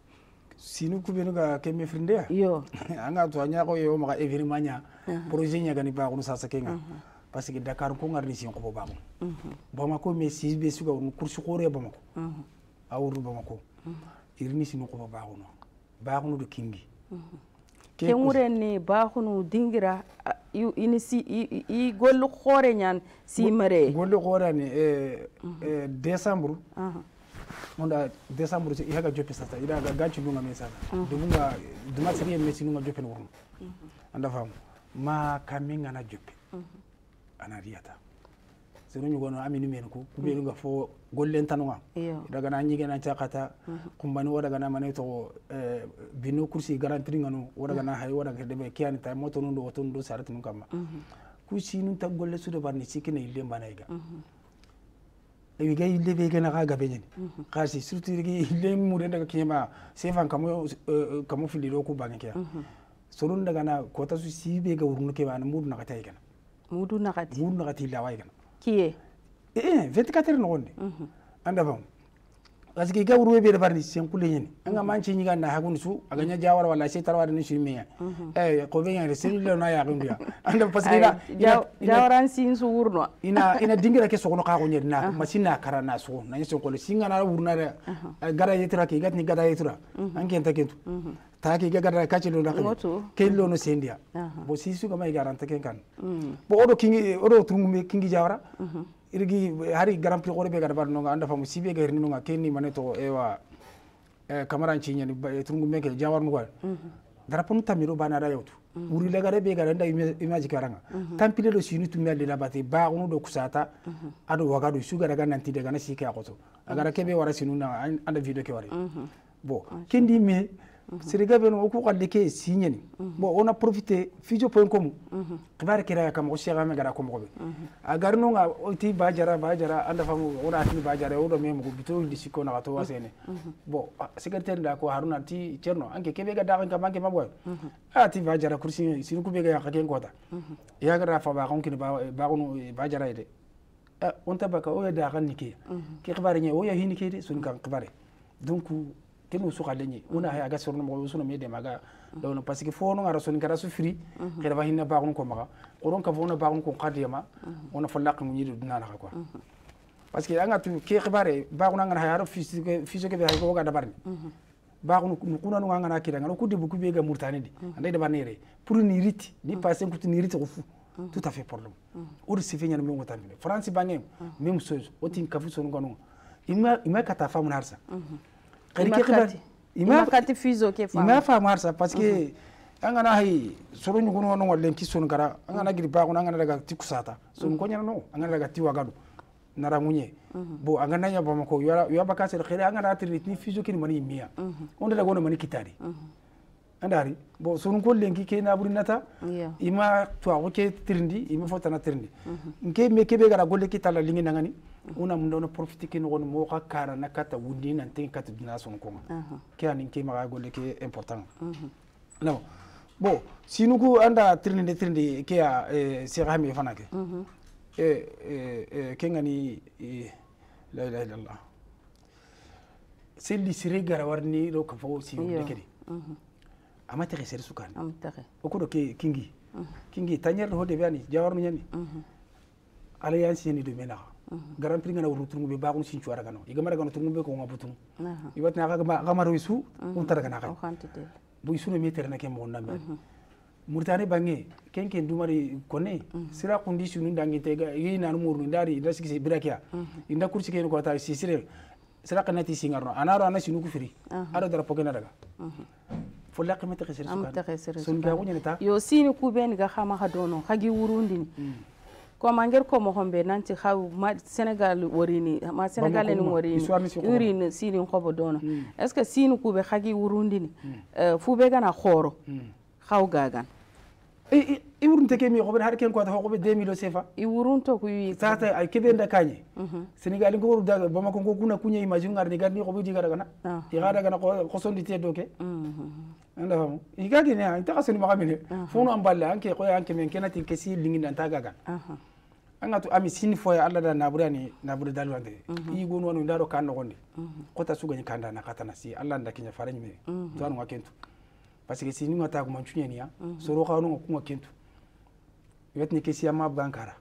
sinu kubenu ga kemme frinde yo anga to anya ko yo maka evirmanya projet nya gani ba ko sa sakenga parce que Dakar ko ngarni sin ko ba ko Bamako me si be suga on kursu ko re Bamako awru Bamako irni sin ko ba ko no ba ko do kingi ke murenne ba ko no dingira ini si i gollu khore nyan si mare gollu khore ni e décembre onda décembre ci haga joppe sata ida ga ganci dunga me sata dunga duma sari me ci dunga joppe wurm anda fam ma kaminga na joppe ana riyata sero nyugo no amini men ko kube dunga fo gollen tanwa daga na nyige na chakata kumbani wada gana mane to bino kursi garanti ngano wada gana hay wada ke debe kiani tay moto ndo woto ndo sarati nun kama kusi nun ta golle su de barni sikine ile banaiga ewi gay lebe gana ga gabe ni kasi surtout gi le mu daga kema sefan kamo kamo fili do ko banke sorun daga na kota su sibe ga wurnu ke bana mudu nakata yi kana mudu nakati mudu nakati la way kana kiye eh vingt-quatre heures no gonde anda fam parce que ga wurwe be da barni sen kulle ni anga manci ni ganna hagun su aga nya jawar wala sai tarwa da ni shi miya eh ko be ngare sen le na ya gundiya anda parce que ina jawaran sin su wurno ina ina dingira ke sokono ka ko nyedna masina karana so na nyeso ko singa na wurna da gara yetra ke gatni gara yetra anke enta kentu ta ke ga gara ka ci lo na ke lo no sendia bo sisu ga mai garanta ken kan bo odo kingi odo turmume kingi jawara irgi hari grand prix gore be gara bar no anda famu sibe ga hirni no kenni maneto ewa kamaran ci nyani tungu meke jawar nu daraponu tamiro bana da yautu wuri lagare be gara nda image karanga tampile do sinu tumya le labati ba unu do kusata ado wagado suga daga nanti daga na sike akoto agara kebe wara sinu na anda video ke wari bo kendi me siriga beno ko kalde ke sinyani bo on a profité fijo point com kibar kira kam ko shega me gara ko mo be agar no nga oti bajara bajara anda famu ona ati bajara o do memo ko bito di siko na to wasene bo secrétaire da ko haruna ti cerno anke kebe ga daga kam anke mabo ati bajara kursi sinu ko be ga ka ken kota ya gara fa ba kon kin ba ba no bajara ide on tabaka o ya da kan nike ke kibar nye o ya hinike de sun kan kibar donc kenu su khalenye una haya ga sorno mo sunu me de maga don parce que fo no ngara son kara su fri khira ba hinna ba ko maga qoron ka fona ba ko qadiyama ona falaq mu yidu dina na quoi parce que anga tu ke khibare ba ko ngana haya ro physique physique be ko ga dabarni ba ko nu kuna no ngana kida ngana ku de bu ku be ga murtani di andai da banere pour ni riti ni passer ku ni riti ko fu tout à fait problème o de se fait nyana mo ngotami france bangem même chose o tin ka fu son ngono ima ima kata famu narsa ima kati fizo ke fama ima fa marsa parce que angana hay soro nyugo no no len ki son gara angana giri ba ko angana daga tikusata son ko nyana no angana daga tiwagadu nara munye bo angana nya ba mako yo yo ba kasel khire angana atri ni fizo kin mani miya on daga wono mani kitari andari bo son ko len ki ke na buri nata ima to ko ke trindi ima fotana trindi nke me ke be gara golle ki tala lingi nangani una mundo no profite ke no mo ka kara na kata wudi nan tin kata dina son ko ke anin ke ma golle ke important no bo sinuku anda trindi trindi ke ya se rahmi fanake e e ke ngani la ilaha illallah selli sire gara warni do ka fo si de kedi amata ke ser sukan amata ko do ke kingi kingi tanyer ho de bani jawarnu nyani alliance ni do mena garan pri ngana wurutu ngbe ba ko sin chuara gano iga mara gano tungbe ko ngabutu ibat na ga ga maro isu on tara gana ka bu isu no meter na ke mo na me murtane bangi ken ken dumari kone sira condition ndangi tega yi nan murnu ndari da sigi birakia inda kursi ken ko ta sisire sira kanati singarno anaro ana sinu ku firi ado dara pogena daga fo la qimata khasir sukan sun ga wunya ta yo sinu ku ben ga khama hadono khagi wurundini ko manger ko mo hombe nanti xaw ma Sénégal worini ma Sénégal ni worini urine sinu xobo dono est ce que sinu ku be khagi wurundini fu be gana khoro xaw gagan i i wurunte ke mi xobe har ken ko ta xobe deux mille sefa i wurunto ku yi tata ay kebe nda kanye Sénégal ko wuru daga bama ko kuna kunya imagine ngar ni garni xobe diga daga na i ga daga na ko sondi te doke anda famu i ga gine ay ta xasoni ma xamene fo no amballe anke ko anke men kenati ke si lingi nan ta gaga anga to ami sin fo ya Allah da naburani nabure dalwande i gonu wonu ndaro kan no gonde ko ta suga ni kanda na katana si Allah nda kinya farani me to anu wakentu parce que si ni ngata ko manchunya ni ya so ro khawno ko wakentu yetni ke si ama bankara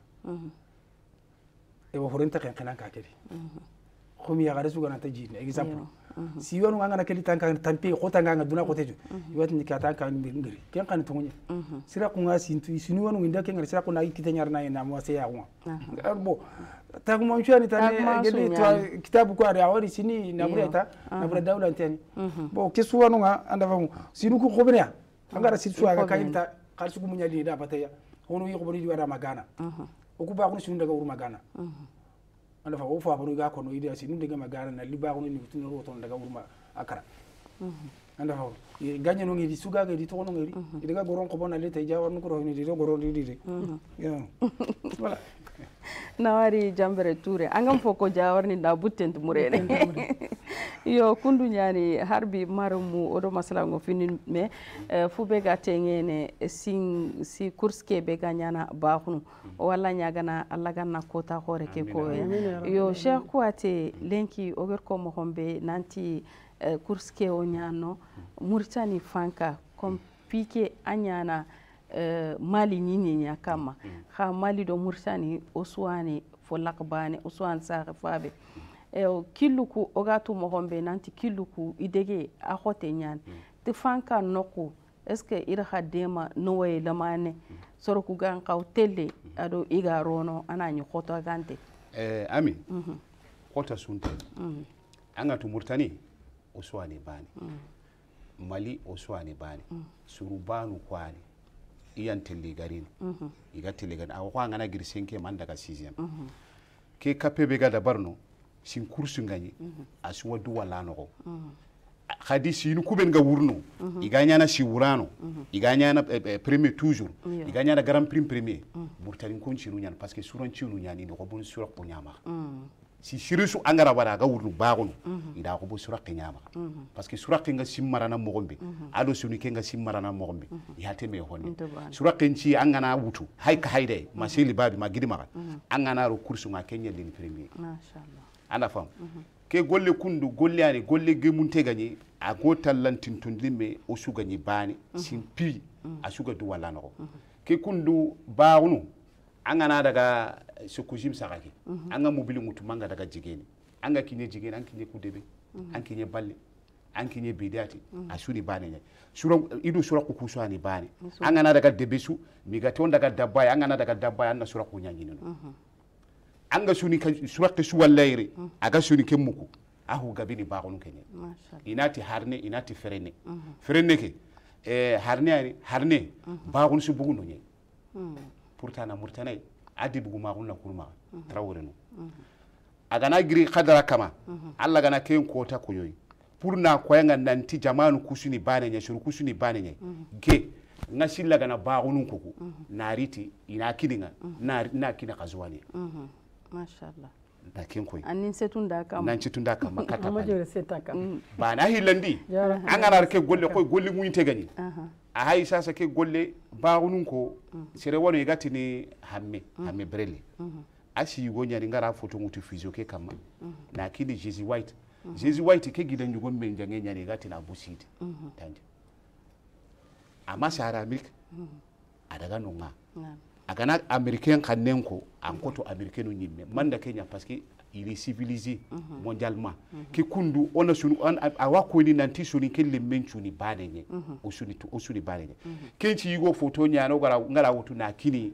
e wo horenta kan kan ka kedi khomi ya gare suga na ta jini exemple si yonu ngana keli tanka tampi ko tanga nga duna ko teju yetni ka tanka ngiri ken kan to ngi sira ko nga sintu sinu wonu nda ken sira ko na kite nyar na na mo se ya ko bo ta ko manchunya ni tane gele to kitabu ko ari awari sini na bureta na bure dawla tani bo ke su wonu nga anda famu sinu ko khobnya angara situ aga kayita kharsu ko munyali da bataya hono yi ko bari wara magana o ku ba ko sinu daga ur magana anda fa o fa baro ga ko no ida sinu daga magana na liba ko ni tun ro ton daga urma akara anda fa ganya no ngi suga ga di to no ngi daga goron ko bona le tay jawar no ko ro ni di goron di di voilà nawari jambere toure angam foko jawar ni da butent murene yo kundu nyani harbi marumu odo masala ngo finin me fu be ga tengene sin si course ke be ga nyana baxunu wala nyagana alla ganna kota hore ke ko yo cheikh kuate lenki oger ko mo hombe nanti course ke o nyano murtani fanka comme pique anyana Uh, mali nyinyi nya kama ha mali do mursani oswani fo lakbane oswan sa fabe e o killuku ogatu mo hombe nanti killuku idege a hote nyan te fanka noku est ce que ira hadema no way lamane soro ku gan kaw telle ado iga rono anani hoto gante eh ami hota sunte anga to murtani o suwani bani mali o suwani bani suru banu kwani iyan telli garin iga telli garin a ko ngana gir cinquième man daga sixième ke kapebe ga dabarno sin kursu ngani asuwa du wala no khadi sinu kuben ga wurno iganya na si wurano iganya na premier toujours iganya na grand prix premier burtani kon ci nyan parce que suran ci nu nyani ko bun sura ko nyama si sirisu angara wara ga wurnu baagunu ida ko bu sura ko nyama parce que sura ko nga simmarana mo gombe ado sunu ke nga simmarana mo gombe ya teme honni sura ko ci angana wutu hay ka hayde ma seli babi ma gidima angana ro kursu nga kenya lin premier mashallah ana fam ke golle kundu golle ani golle gemunte gani a go tallantin tundime o suga ni bani simpi a suga du wala no ke kundu baawunu angana daga sukujim sagaki anga mobile mutu manga daga jigeni anga kinye jigeni an kinye kudebe an kinye balle an kinye bidati a suni bani ne sura idu sura ku kuswani bani angana daga debesu miga ton daga dabba angana daga dabba an sura ku nyanyi no anga suni ka surakta su wallayre aga suni ke muku ahu gabini baagonu kenye inati harne inati ferene ferene ke eh harne ani harne baagonu su bugu nonye pourtant na murtanay adi bugu maagonu na kurma trawrenu aga na giri khadara kama alla gana ken kota ko yoy pour na koyanga nanti jamanu kusuni bane nya shuru kusuni bane nya ge nga silla gana baagonu kuku nariti ina kidinga na na kina kazwani mashallah da ken koy anin setunda kam nan setunda kam makata ma jere setaka ba na hilandi an ganar ke golle koy golle muyinte gani a hay sasa ke golle baawunun ko sere wono yigati ni hamme hamme brele asi yugo nyari ngara photo mutu physio ke kam na kidi Jesse White Jesse White ke gidan yugo men jange nyari yigati na busiti tande amma sara milk adaga nonga agana américain kanen ko ankoto américain no nyimme manda Kenya parce que il est civilisé mondialement ke kundu ona sunu awa ko ni nanti suni ke le menchuni banenye o suni to o suni banenye kenci yigo photo nyano gara ngara wutu na kini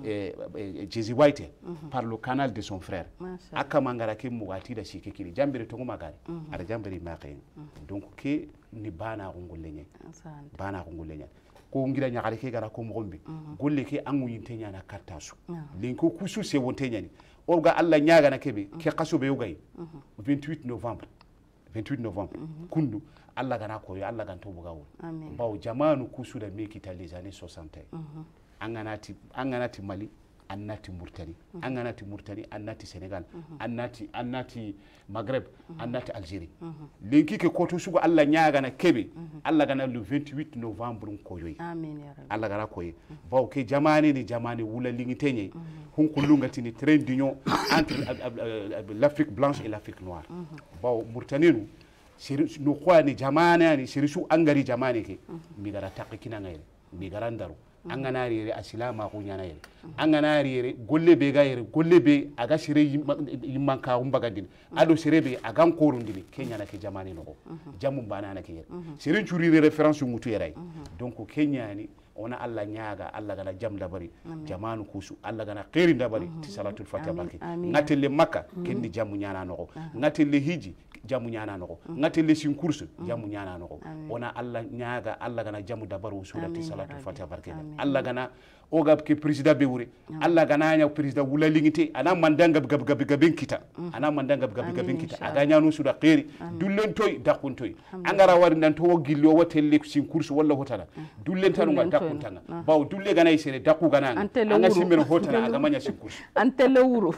Jesse White par le canal de son frère akama ngara ke mugati da shi ke kini jambere to ngumagari ara jambere maqen donc ke ni bana ngollenye bana ngollenye ko ngira nyaare ke gara ko mogombe golle ke angu yintenya na kartasu linko kusu se wontenya ni orga alla nyaaga na kebe ke qaso be yogay vingt-huit novembre vingt-huit novembre kundu alla gana ko alla ganto bugawo bawo jamanu kusu da meki ta les années soixante anganati anganati Mali annati Mauritanie anganati Mauritanie annati Sénégal annati annati Maghreb annati Algérie linki ke koto sugo alla nyaaga na kebe alla gana le vingt-huit novembre ko yoy amin ya rabbi alla gana ko yi baw ke jamane ni jamane wula lingitenye hun kulungati ni train d'union entre l'Afrique blanche et l'Afrique noire baw Mauritanie nu seri no kwani jamane ni seri su angari jamane ke mi gara takina ngayre mi gara ndaru angana rere asilama ko nyana yere angana rere golle be ga yere golle be aga sire yimman ka umbaga din ado sire be aga korundini Kenya na ke jamani no jamu bana na ke yere sire churi référence ngutu yere donc Kenya ni ona alla nyaaga alla gana jam dabari jamanu kusu alla gana khairi dabari ti salatul fatiha barki ngatelle makka kendi jamu nyana no ngatelle hiji jamu nyana no ngatelle sin course jamu nyana no ona alla nyaaga alla gana jamu dabaru surati salatul fatiha barki alla gana oga ke president be wure alla gana nya president wula lingite ana mandanga gab gab gabin kita ana mandanga gab gabin kita aga nyanu suda khairi dullen toy dakun toy angara wari nan to gillo wotelle sin course walla hotala dullen tanu ma kuntanga bawo dulle gana isere daku gana anga simbere hotana aga manya sikku antele wuro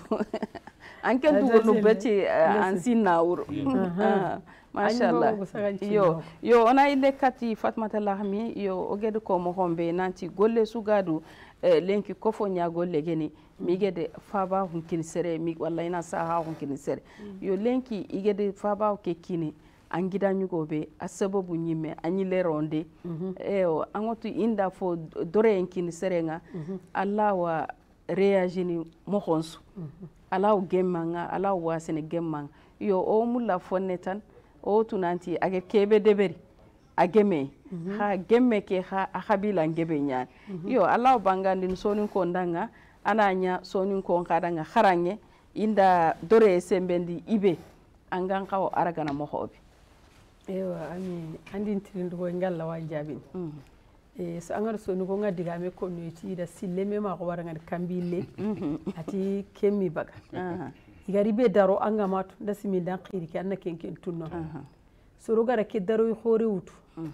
anke dugo no beti ansina wuro mashallah yo yo ona ile kati Fatmata Lahmi yo ogede ko mo hombe nanti golle sugadu lenki kofo nya golle geni migede faba hunkin sere mi wallahi ina sa hunkin sere yo lenki igede faba ke kini angida nyugobe asababu nyime anyile ronde eo angotu inda fo dore enkini serenga Allah wa reagini mohonsu Allah gemmanga Allah wasene gemmanga yo o mulla fonnetan o tunanti age kebe deberi ageme ha gemme ke ha habila ngebe nyan yo Allah bangandi sonin ko ndanga ananya sonin ko kadanga kharanye inda dore sembendi ibe angan kawo aragana mohobe ewa ami andin tirin ko ngalla wa jabin e so angar so ko ngadi ga me ko no ci da sille me ma ko wara ngad kambille ati kemmi baga igari be daro anga matu da simi dan khiri ke anna ken ken tunno so ro gara ke daro khore wutu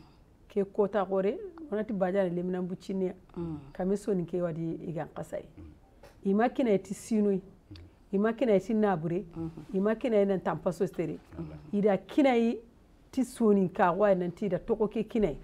ke kota khore onati bajana lemna bucini kami so ni ke wadi igan qasai imakina ti sinoi imakina ti nabure imakina nan tampaso stere ida kinai ti soni ka wa nan ti da toko ke kinai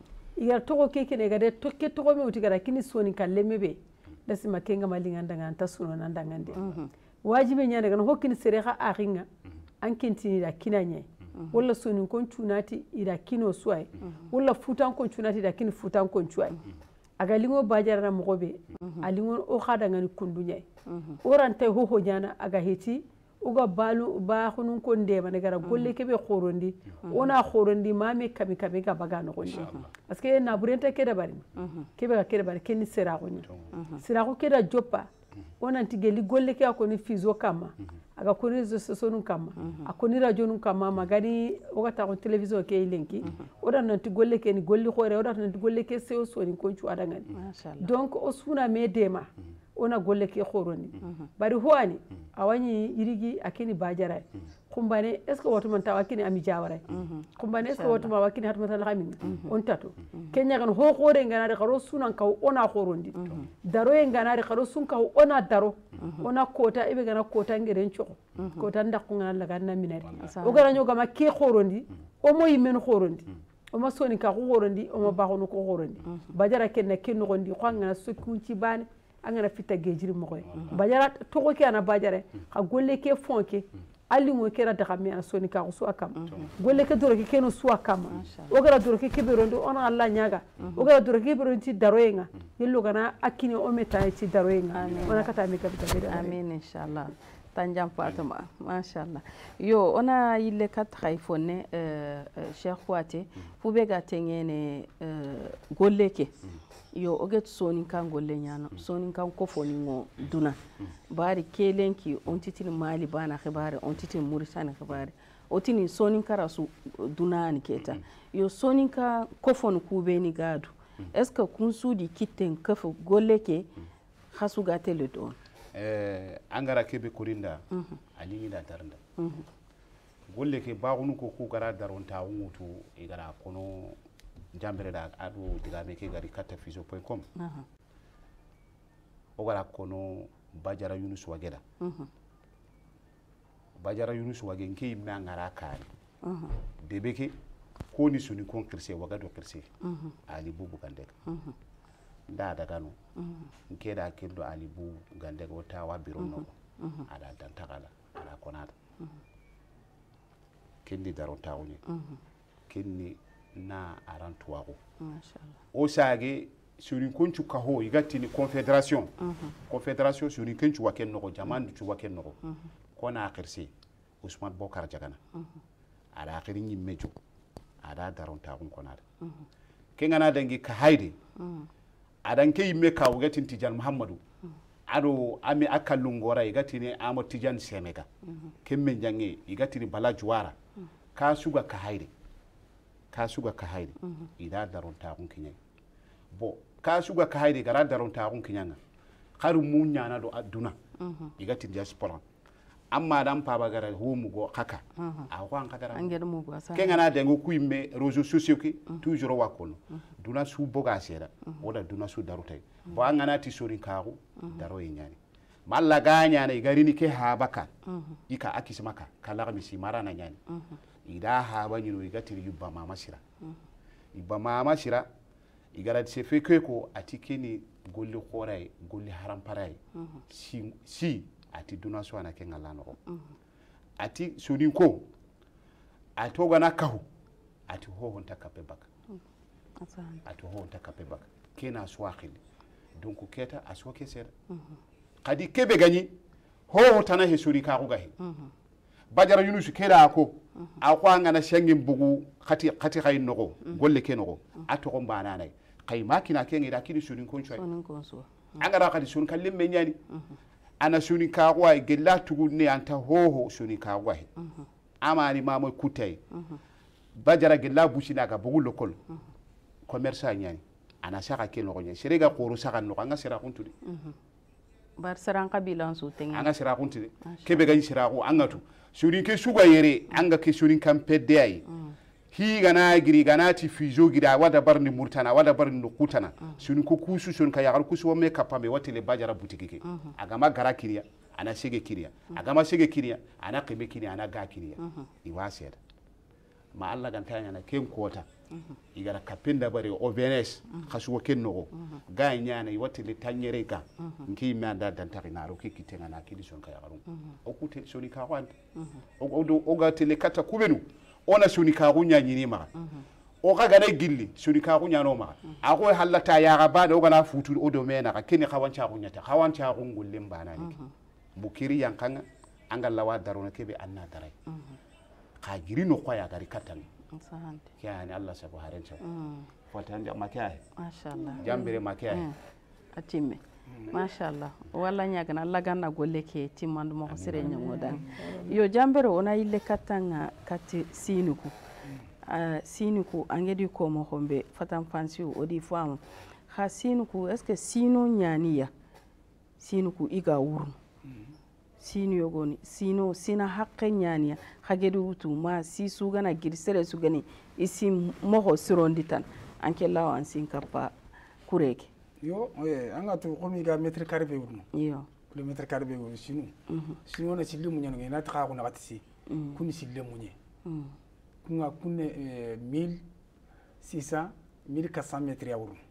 iga toko ke kinai ga de tokke toko me uti gara kini soni kan lemebe da sima kenga malinga ndanga ta suno nan dangande wajibe nya daga hokkin sere ha akhinga an kentini da kinanye wala soni kon tunati ida kino suai wala futan kon tunati da kini futan kon chuai aga lingo bajara na mogobe alingo o khada ngani kundunya orante ho ho nyana aga heti uga balu ba khunun kon de man gara golle kebe khorondi ona khorondi mame kami kami ga baga no gondi parce que na burenta ke da bari kebe ga ke da bari ken sera gonya sera ko ke da joppa ona tigeli golle ke akoni fizo kama aga koni rezo sonu kama akoni radio nun kama magani oga ta ko television ke ilenki oda nanti golle ke ni golli khore oda nanti golle ke seo soni ko chu adangani donc o suna me dema ona golle ke khoroni bari huani awani yirigi akini bajara kumbane est ce que wotu man tawakini ami jawara kumbane est ce que wotu ma wakini hatma tal khamin on tato kenya kan ho khore ngana kharo sunan ka ona khorondi daro e ngana kharo sun ka ona daro ona kota ibe gana kota ngeren choko kota ndakku ngana laga na minari o gara nyoga ma ke khorondi o moyi men khorondi o ma soni ka khorondi o ma baxonu ko khorondi bajara kenna kenno gondi khanga sukunci bane angana fita gejiri mokoy bajara toko ke ana bajare ha golle ke fonke ali mo kera daga mi ana soni ka su akam golle ke doro ke keno su akam o gara doro ke keberondo ona alla nyaga o gara doro ke keberondo ti daroyenga yello gana akini o meta ti daroyenga ona kata mi kabita beda amin inshallah tanjam fatuma mashallah yo ona yille kat khayfone euh cheikh Kouyaté fube ga tengene euh golle ke yo oget soni kan golle nyano soni kan ko foni ngo duna bari kelenki on titil mali bana khibare on titil murisana khibare otini soni karasu duna ni keta yo soni ka ko fon kubeni gadu est ce que kun sudi kitten kafu golle ke khasu gatele don eh angara kebe kurinda ali da tarnda golle ke baagunu ko ku gara daronta wutu e gara kono jambere da adu diga me ke gari kata fizo point com o gara kono bajara yunus wageda bajara yunus wagen ke imna ngara kare debe ke ko ni suni kon kirse wagado kirse ali bubu gandeka da daga no nke da kendo ali bubu gandeka wata wa biro no ada dantakala ala konata kendi daronta woni kenni na arantuwago mashallah o sage suri kunchu kaho igatini confederation confederation suri kunchu waken no jaman chu waken no ko na akhirsi Ousmane Bokar Jagana ala akhirin yimmejo ada daronta gon konada kengana dangi ka haide adan ke yimme ka ugatin Tijan Muhammadu ado ami akallungora igatini Amo Tijan Semega kemme jange igatini Bala Juwara ka suga ka haide ka suga ka haide ida daronta gon kinyai bo ka suga ka haide gara daronta gon kinyanga kharu munya na do aduna igati diaspora amma dan pa bagara homu go kaka a ko an kadara angel mu go sa kenga na dengo kuimme réseaux sociaux ki toujours wakono duna su boga sera wala duna su darutay bo an ngana ti sori kaaru daro yinyani malla ganya na igarini ke habaka ika akisimaka kala mi simara na nyani ida haba nyino igati yubba mama shira ibba mama shira igara se feke ko atikeni golli khoray golli haram paray si si ati duna so ana kenga lano ati suni ko atoga na kahu ati ho honta kape baka ati ho honta kape baka kena swakhili donc keta aswake ser kadi kebe gani ho hotana he suri ka ko gahi bajara yunus keda ko akwa ngana shengin bugu khati khati khay nogo golle ke nogo atoko mbana nay kay makina kenga da kidi suri ko choy angara kadi sun kallim me nyani ana suni kagwa gella tugunne anta hoho suni kagwa amani mamo kutay bajara gella busina ga bugu lokol commerçant nyani ana saka ke no nya serega qoro saka no anga sera kuntudi bar saran kabilan su tenga anga sera kuntudi kebe ga sera ko anga tu suri ke suga yere anga ke suri kan pedde ay hi gana giri gana ti fijo gira wada barni murtana wada barni kutana suni ko kusu sun ka yagar kusu me kapambe watele bajara butiki ke agama gara kiriya ana sege kiriya agama sege kiriya ana kebe kiriya ana ga kiriya iwaseda ma Allah gan tanya na ken kota igara kapinda bare o venes khasuwo ken no ga nyana watele tanyere ga nki me anda dan tarina ro ke kitenga na kidi son ka yagaru o kute soni ka kwante o do o ga tele kata kubenu ona suni ka gunya nyini ma o ga gane gilli suni ka gunya no ma ako halata ya ga ba do gana futu o do mena ka kini kawancha gunya ta kawancha gungullin bana ni bukiri yankanga anga lawa darona kebe anna darai ka giri no kwaya gari katang sahante yani Allah sabu harencha fatan ja makiya mashallah jambere makiya atimme mashallah wala nyaga na Allah ganna golle ke timmandu mo sire nyamodan yo jambere ona ille katanga kati sinuku uh, sinuku angedi ko mo hombe fatan fansi odi fam ha sinuku est ce que sino nyaniya sinuku iga wuru sino yogoni sino sina haqqe nyaniya hagedu wutu ma si su gana girsere su gani isi moho sironditan anke lawa an sin kappa kureke yo eh anga to komi ga metre carré be wurno yo le metre carré be wurno sinu sinu na silli munye na ta ko na katisi kuni silli munye kunga kunne mille six cents mille quatre cents mètres ya wurno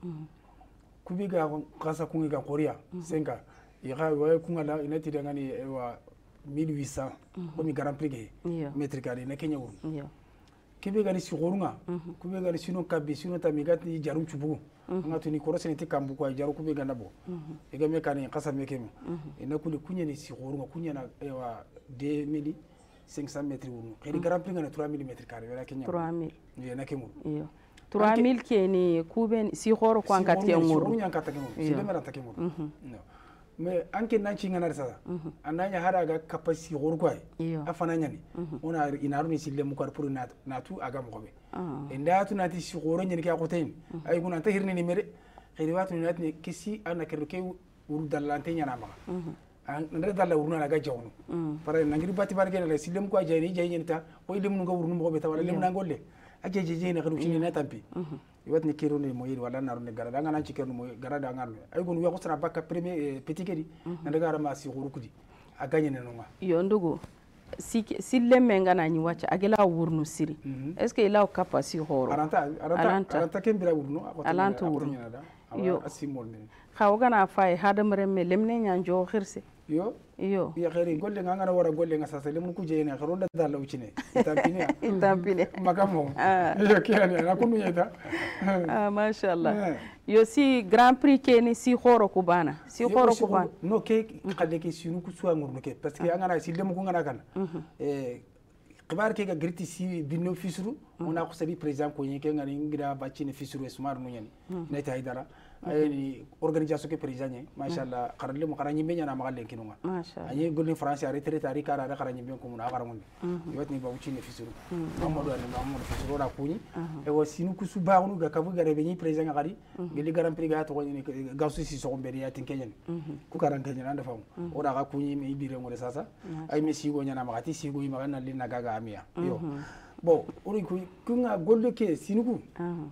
kubi ga kasa kunga ga korea senga ira wa kunga la ina ti ngani wa mille huit cents komi grand prix ge mètre carré na kenya wurno yo kibe ga ni sigorunga kubi ga ni sinu kabi sinu tamigati jarum chubu nga tuni korosene ti kambu kwa jaru kube ganda bo ega me kani qasam me kemo ina kuli kunya ni sigorunga kunya na ewa deux mille cinq cents mètres wurno kedi grand prix na trois mille mètres carrés wala kenya trois mille ye na kemo yo trois mille keni kube si khoro kwa ngati nguru kunya ngata kemo si le mera takemo no mais anke nanchi ngana sasa ananya hada ga kapasi khoro kwa afana nyani ona inaru ni sille mu kwar pour na natu aga mo be enda tu nati sigoro nyani ka qotain ay kuna ta hirni ni mere khiri watu ni natni kisi ana kerro ke uru dalante nyana ma an ndara dalla uruna na ga jawno para nangiri bati barke na silem ko ajani jay nyanta o ilem nu ga urunu mo be tawala lem na ngolle aje je je na khadu chini na tampi watni kero ni mo yiri wala naru ne gara danga nan ci kerno mo gara da ngarno ay gon wi ko sara bakka premier petit kedi ndaga rama sigoro kudi a gagné ne no ma yo ndugo si si lemme ngana ni wacha agela wurnu siri mm -hmm. est ce que ila kapa si horo aranta aranta aranta kembira wurnu alanta wurnu yo asimol ne xaw gana fay hadam remme lemne nyanjo xirse yo yo ya xeri golle nga ngana wara golle nga sasa lemu ku jeyene xero da dalla ucine tampine tampine makamo yo kiyani na kunu yeta ah mashallah yo si grand prix keni si horo ku bana si horo ku bana no ke xade ke sinu ku suwa ngurnu ke parce que ngana si lemu ku ngana kan eh kibar ke ga griti si binno fisru ona ko sabi president ko yake ngani ngira bacine fisru e sumar no nyani ne tay dara ay organisation ke president ni mashallah qarale mo qarani be nyana magal lenkinunga mashallah ay golni france ari retraite ari kara da qarani be ko mun agara mun yotni ba wucine fisru mamadou ali mamadou fisru da kuni e wo sinu ku su baawnu ga kabu gare be ni president ngari geli garan pri ga to ko ni gawsu si so mbere ya tinkenyen ku karan kenyen anda fam o da ga kuni me ibire ngore sasa ay messi go nyana magati si go yima na lina gaga amia yo bon uri ku kunga gollo ke sinuku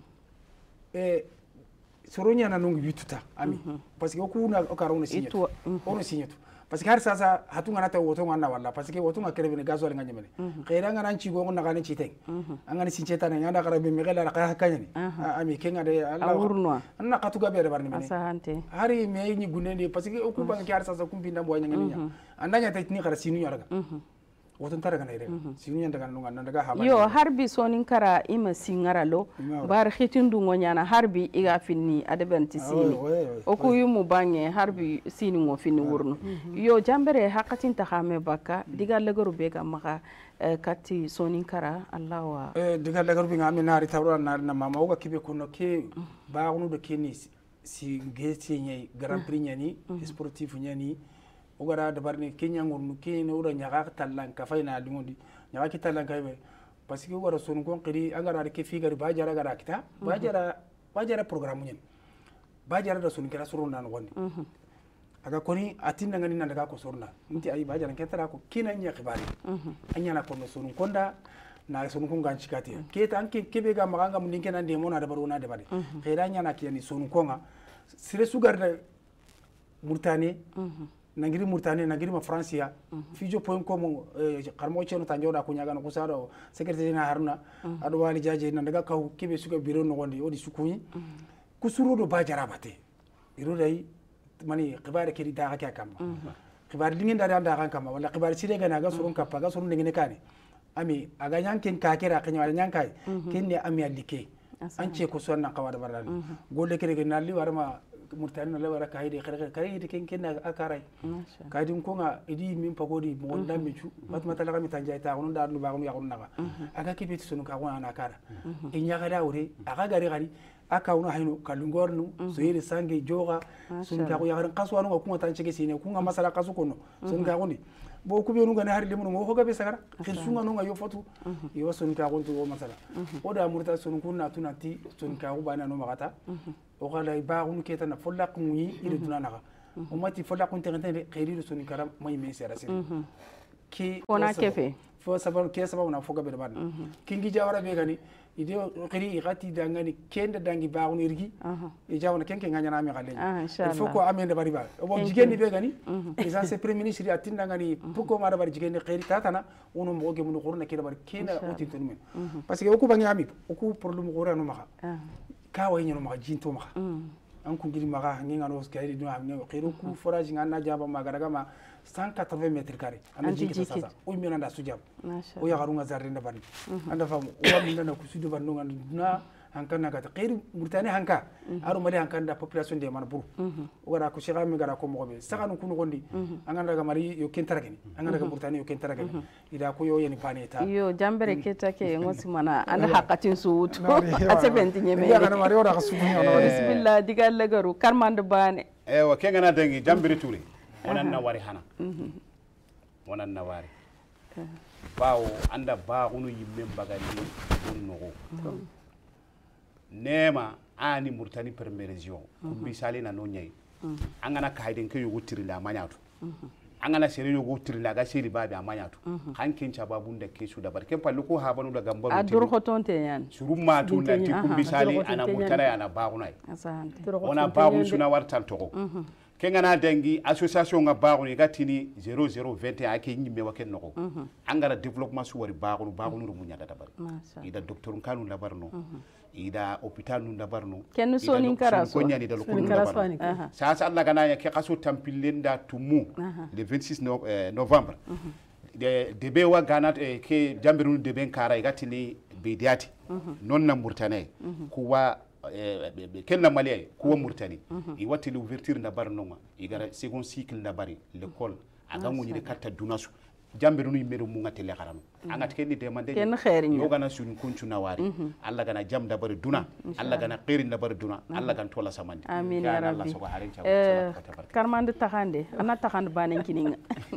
eh soronya na nungu bituta ami parce que oku na okara signetu ono signetu parce que har sasa hatunga nata woto ngana wala parce que woto ngakere bene gasoil nganya mene khira ngana nchi go ngana ngani chiteng angani sincheta na ngana kara be megala la kaya kanyani ami kenga de Allah anna katuga be barni mene asante hari me ni gunende parce que oku bangi har sasa kumpinda mbo nyanga nya andanya tetni kara sinu yarga wotun tara kana ire sinu nyanda kana nunga nanda ga haba yo harbi sonin kara ima singara lo bar khitindu ngonyana harbi iga finni adabenti sini oku yumu bange harbi sini ngo finni wurnu yo jambere hakatin ta khame baka diga lagaru be ga maka kati sonin kara Allah wa eh diga lagaru be ngami nari tawra nari na mama oga kibe kono ke baagunu de keni si gesti nyai grand prix nyani sportif nyani ogara da barni kenya ngurnu kenya ura nyaga tallan ka fayna dimondi nyaga ki tallan kay be parce que wara sonu kon qiri angara ke figari ba jara gara kita ba jara ba jara programme nyen ba jara da sonu kira suru nan gondi aga koni atinda ngani nan daga ko surna nti ay ba jara ketara ko kina nya khibari anya na ko sonu konda na sonu kon ganci kati keta anke kebe ga maganga mun dinke nan de mona da barona da bare khira nya na kiyani sonu konga sire sugar da murtane nangiri murtane nangiri ma francia fijo point com karmo cheno tanjoda ko nyaga no kusaro secretary na haruna ado wali jaje nan daga kaw kebe suga biro no gondi odi sukuni kusuro do ba jarabate iro dai mani khibare kedi da ka kam khibare dingin da da kan kam wala khibare sire ga naga surun kappa ga surun ngene kane ami aga yankin ka kira kanya wala nyankai kinne ami adike an ce ko sonna kawada barani golle kere ga nalli warma murtani na lawara ka hide kare kare hide ken ken na akarai ka din ko nga idi min pagodi mo wonda mechu bat mata la mi tanja ta wonon da no ba ko ya ko naga aga kibeti sunu ka wona na kara in ya gada wure aga gari gari aka wona hayno kalungornu so yiri sange joga sun ka ko ya garan kaso wonu ko tan cege sine ku nga masala kaso kono sun ka goni bo ku be nu ngana har limu mo hoga be sagara khir sunga no nga yo fotu yo sun ka gonto o masala o da murta sun kunna tunati sun ka ko bana no magata o gala baagum keta na follaq muyi iri dunana o mati follaq on terente khiri sun karam may me sera sir ki ona kefe fo sabar ke sabar na foga be ban kingi jawara be gani ide khiri igati dangani kende dangi baagum irgi e jawna kenke nganya na mi galen il faut ko amende bari ba o jigeni be gani isa se premier ministre atinda ngani pourquoi mara bari jigeni khiri tatana wono mo ge mun khurna kida bari kena o tinton men parce que o ku bangi ami o ku problème khura no maka ka way ñano ma jinto ma an ku giri maga ngi ngano skayri do am ne khiro ku forage ngana jaba maga daga ma cent quatre-vingts mètres carrés an jiki sasa o mi nanda sujab o ya garunga zarre nda bari anda fam o mi nanda ku sudu ban ngonga na hankan naga ta khiri murtani hanka aru mali hankan da population de man buru o gara ku shiga mi gara ko mo be saka nu kunu gondi an daga mari yo kentara gani an daga murtani yo kentara gani ida ko yo yani paneta yo jambere keta ke ngosi mana an hakatin suutu ate benti nyeme ya kana mari ora ka subunya no bismillah digal lagaru karmande bane ewa kengana dangi jambiri tuli wonan na wari hana wonan na wari bawo anda ba unu yimme bagali onno nema ani murtani premier region kumbi sali na no nyai angana kaiden ke yugo tirila manyatu angana seri yugo tirila ga seri babi amanyatu hankin cha babunda ke su da barke pallu ko habanu da gambaru adur hotonte yan surumma tun da ti kumbi sali ana murtana yana bagunai asante ona bagun suna wartal toko kengana dangi association nga baguni gatini zero zero vingt et un ake nyimme waken noko angara development su wari bagunu bagunu ru munya data bari ida docteur kanu labarno ida hôpital nu labarno ken so nin karaso ko nyani dal ko labarno sa sa Allah gana ya ke kaso tampilenda tumu le vingt-six novembre de debe wa gana ke jambiru debe kara gatini bediati non na murtanay kuwa kenna malay kuwa murtani i wati l'ouverture na bar nonga i gara second cycle na bari l'école aga ngoni de carte dunasu jamberu nu meru mu ngati le xaram anga kenni demande ken xeeri yo gana sun kuncu na wari alla gana jam da bari duna alla gana xeeri na bari duna alla gan tola samandi amin ya rabbi eh karmande taxande ana taxande banen kininga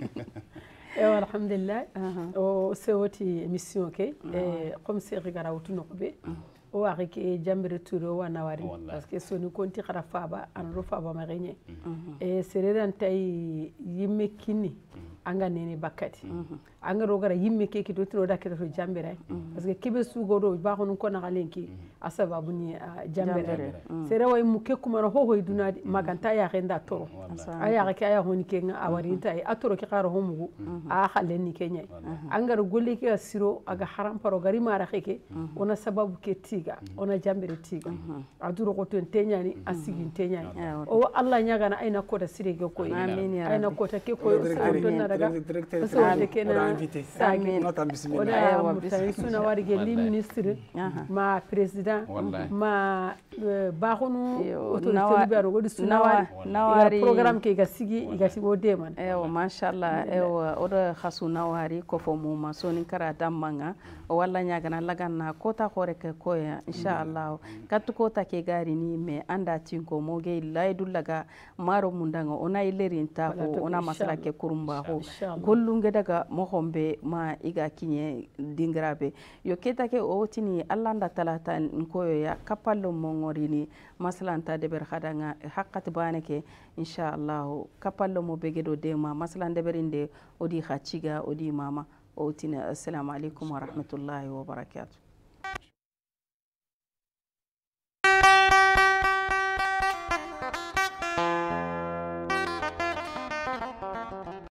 ewa alhamdulillah o sewoti mission ke e comme c'est rigara wutuno ko be o ari ke jambere turo wana wari parce que soni konti khara faba an ro faba ma renye e sereran tay yimme kini anga nene bakati anga rogara yimme ke ki do tro da ke to jambere parce que kebe sugo do ba hono ko na galenki asaba buni jambere sere way mu ke kuma ho ho dunadi maganta ya renda toro aya ke aya honi ke nga awari tay atoro ke kharo homu a khalen ke nyai anga ro golle ke siro aga haram paro gari mara kheke ona sababu ke tiga ona jambere tiga aduro ko ton tenyani asigi tenyani o Allah nyaga na aina ko da sire ke ko aina ko ta ke ko daga so ke na amin oda mutay suna warige li ministre ma president ma baxunu autorité libéro go suna wari programme ke ga sigi ga sigo deman ewa mashallah ewa oda khasuna wari ko fo mu ma soni kara damanga walla nyaga na laganna kota khore ke koya inshallah kattu kota ke gari ni me anda tinko moge laydu laga maro mundanga ona ilerinta ko ona masala ke kurumba ho allahu gollunge daga mohombe ma iga kinye dingirabe yo ketake o tini allah nda talata nkoyo ya kapallo mongorini maslanta de ber khadanga haqqat baneke inshallah kapallo mo begedo dema maslan de berinde odi khachiga odi mama o tini assalamu alaikum wa rahmatullahi wa barakatuh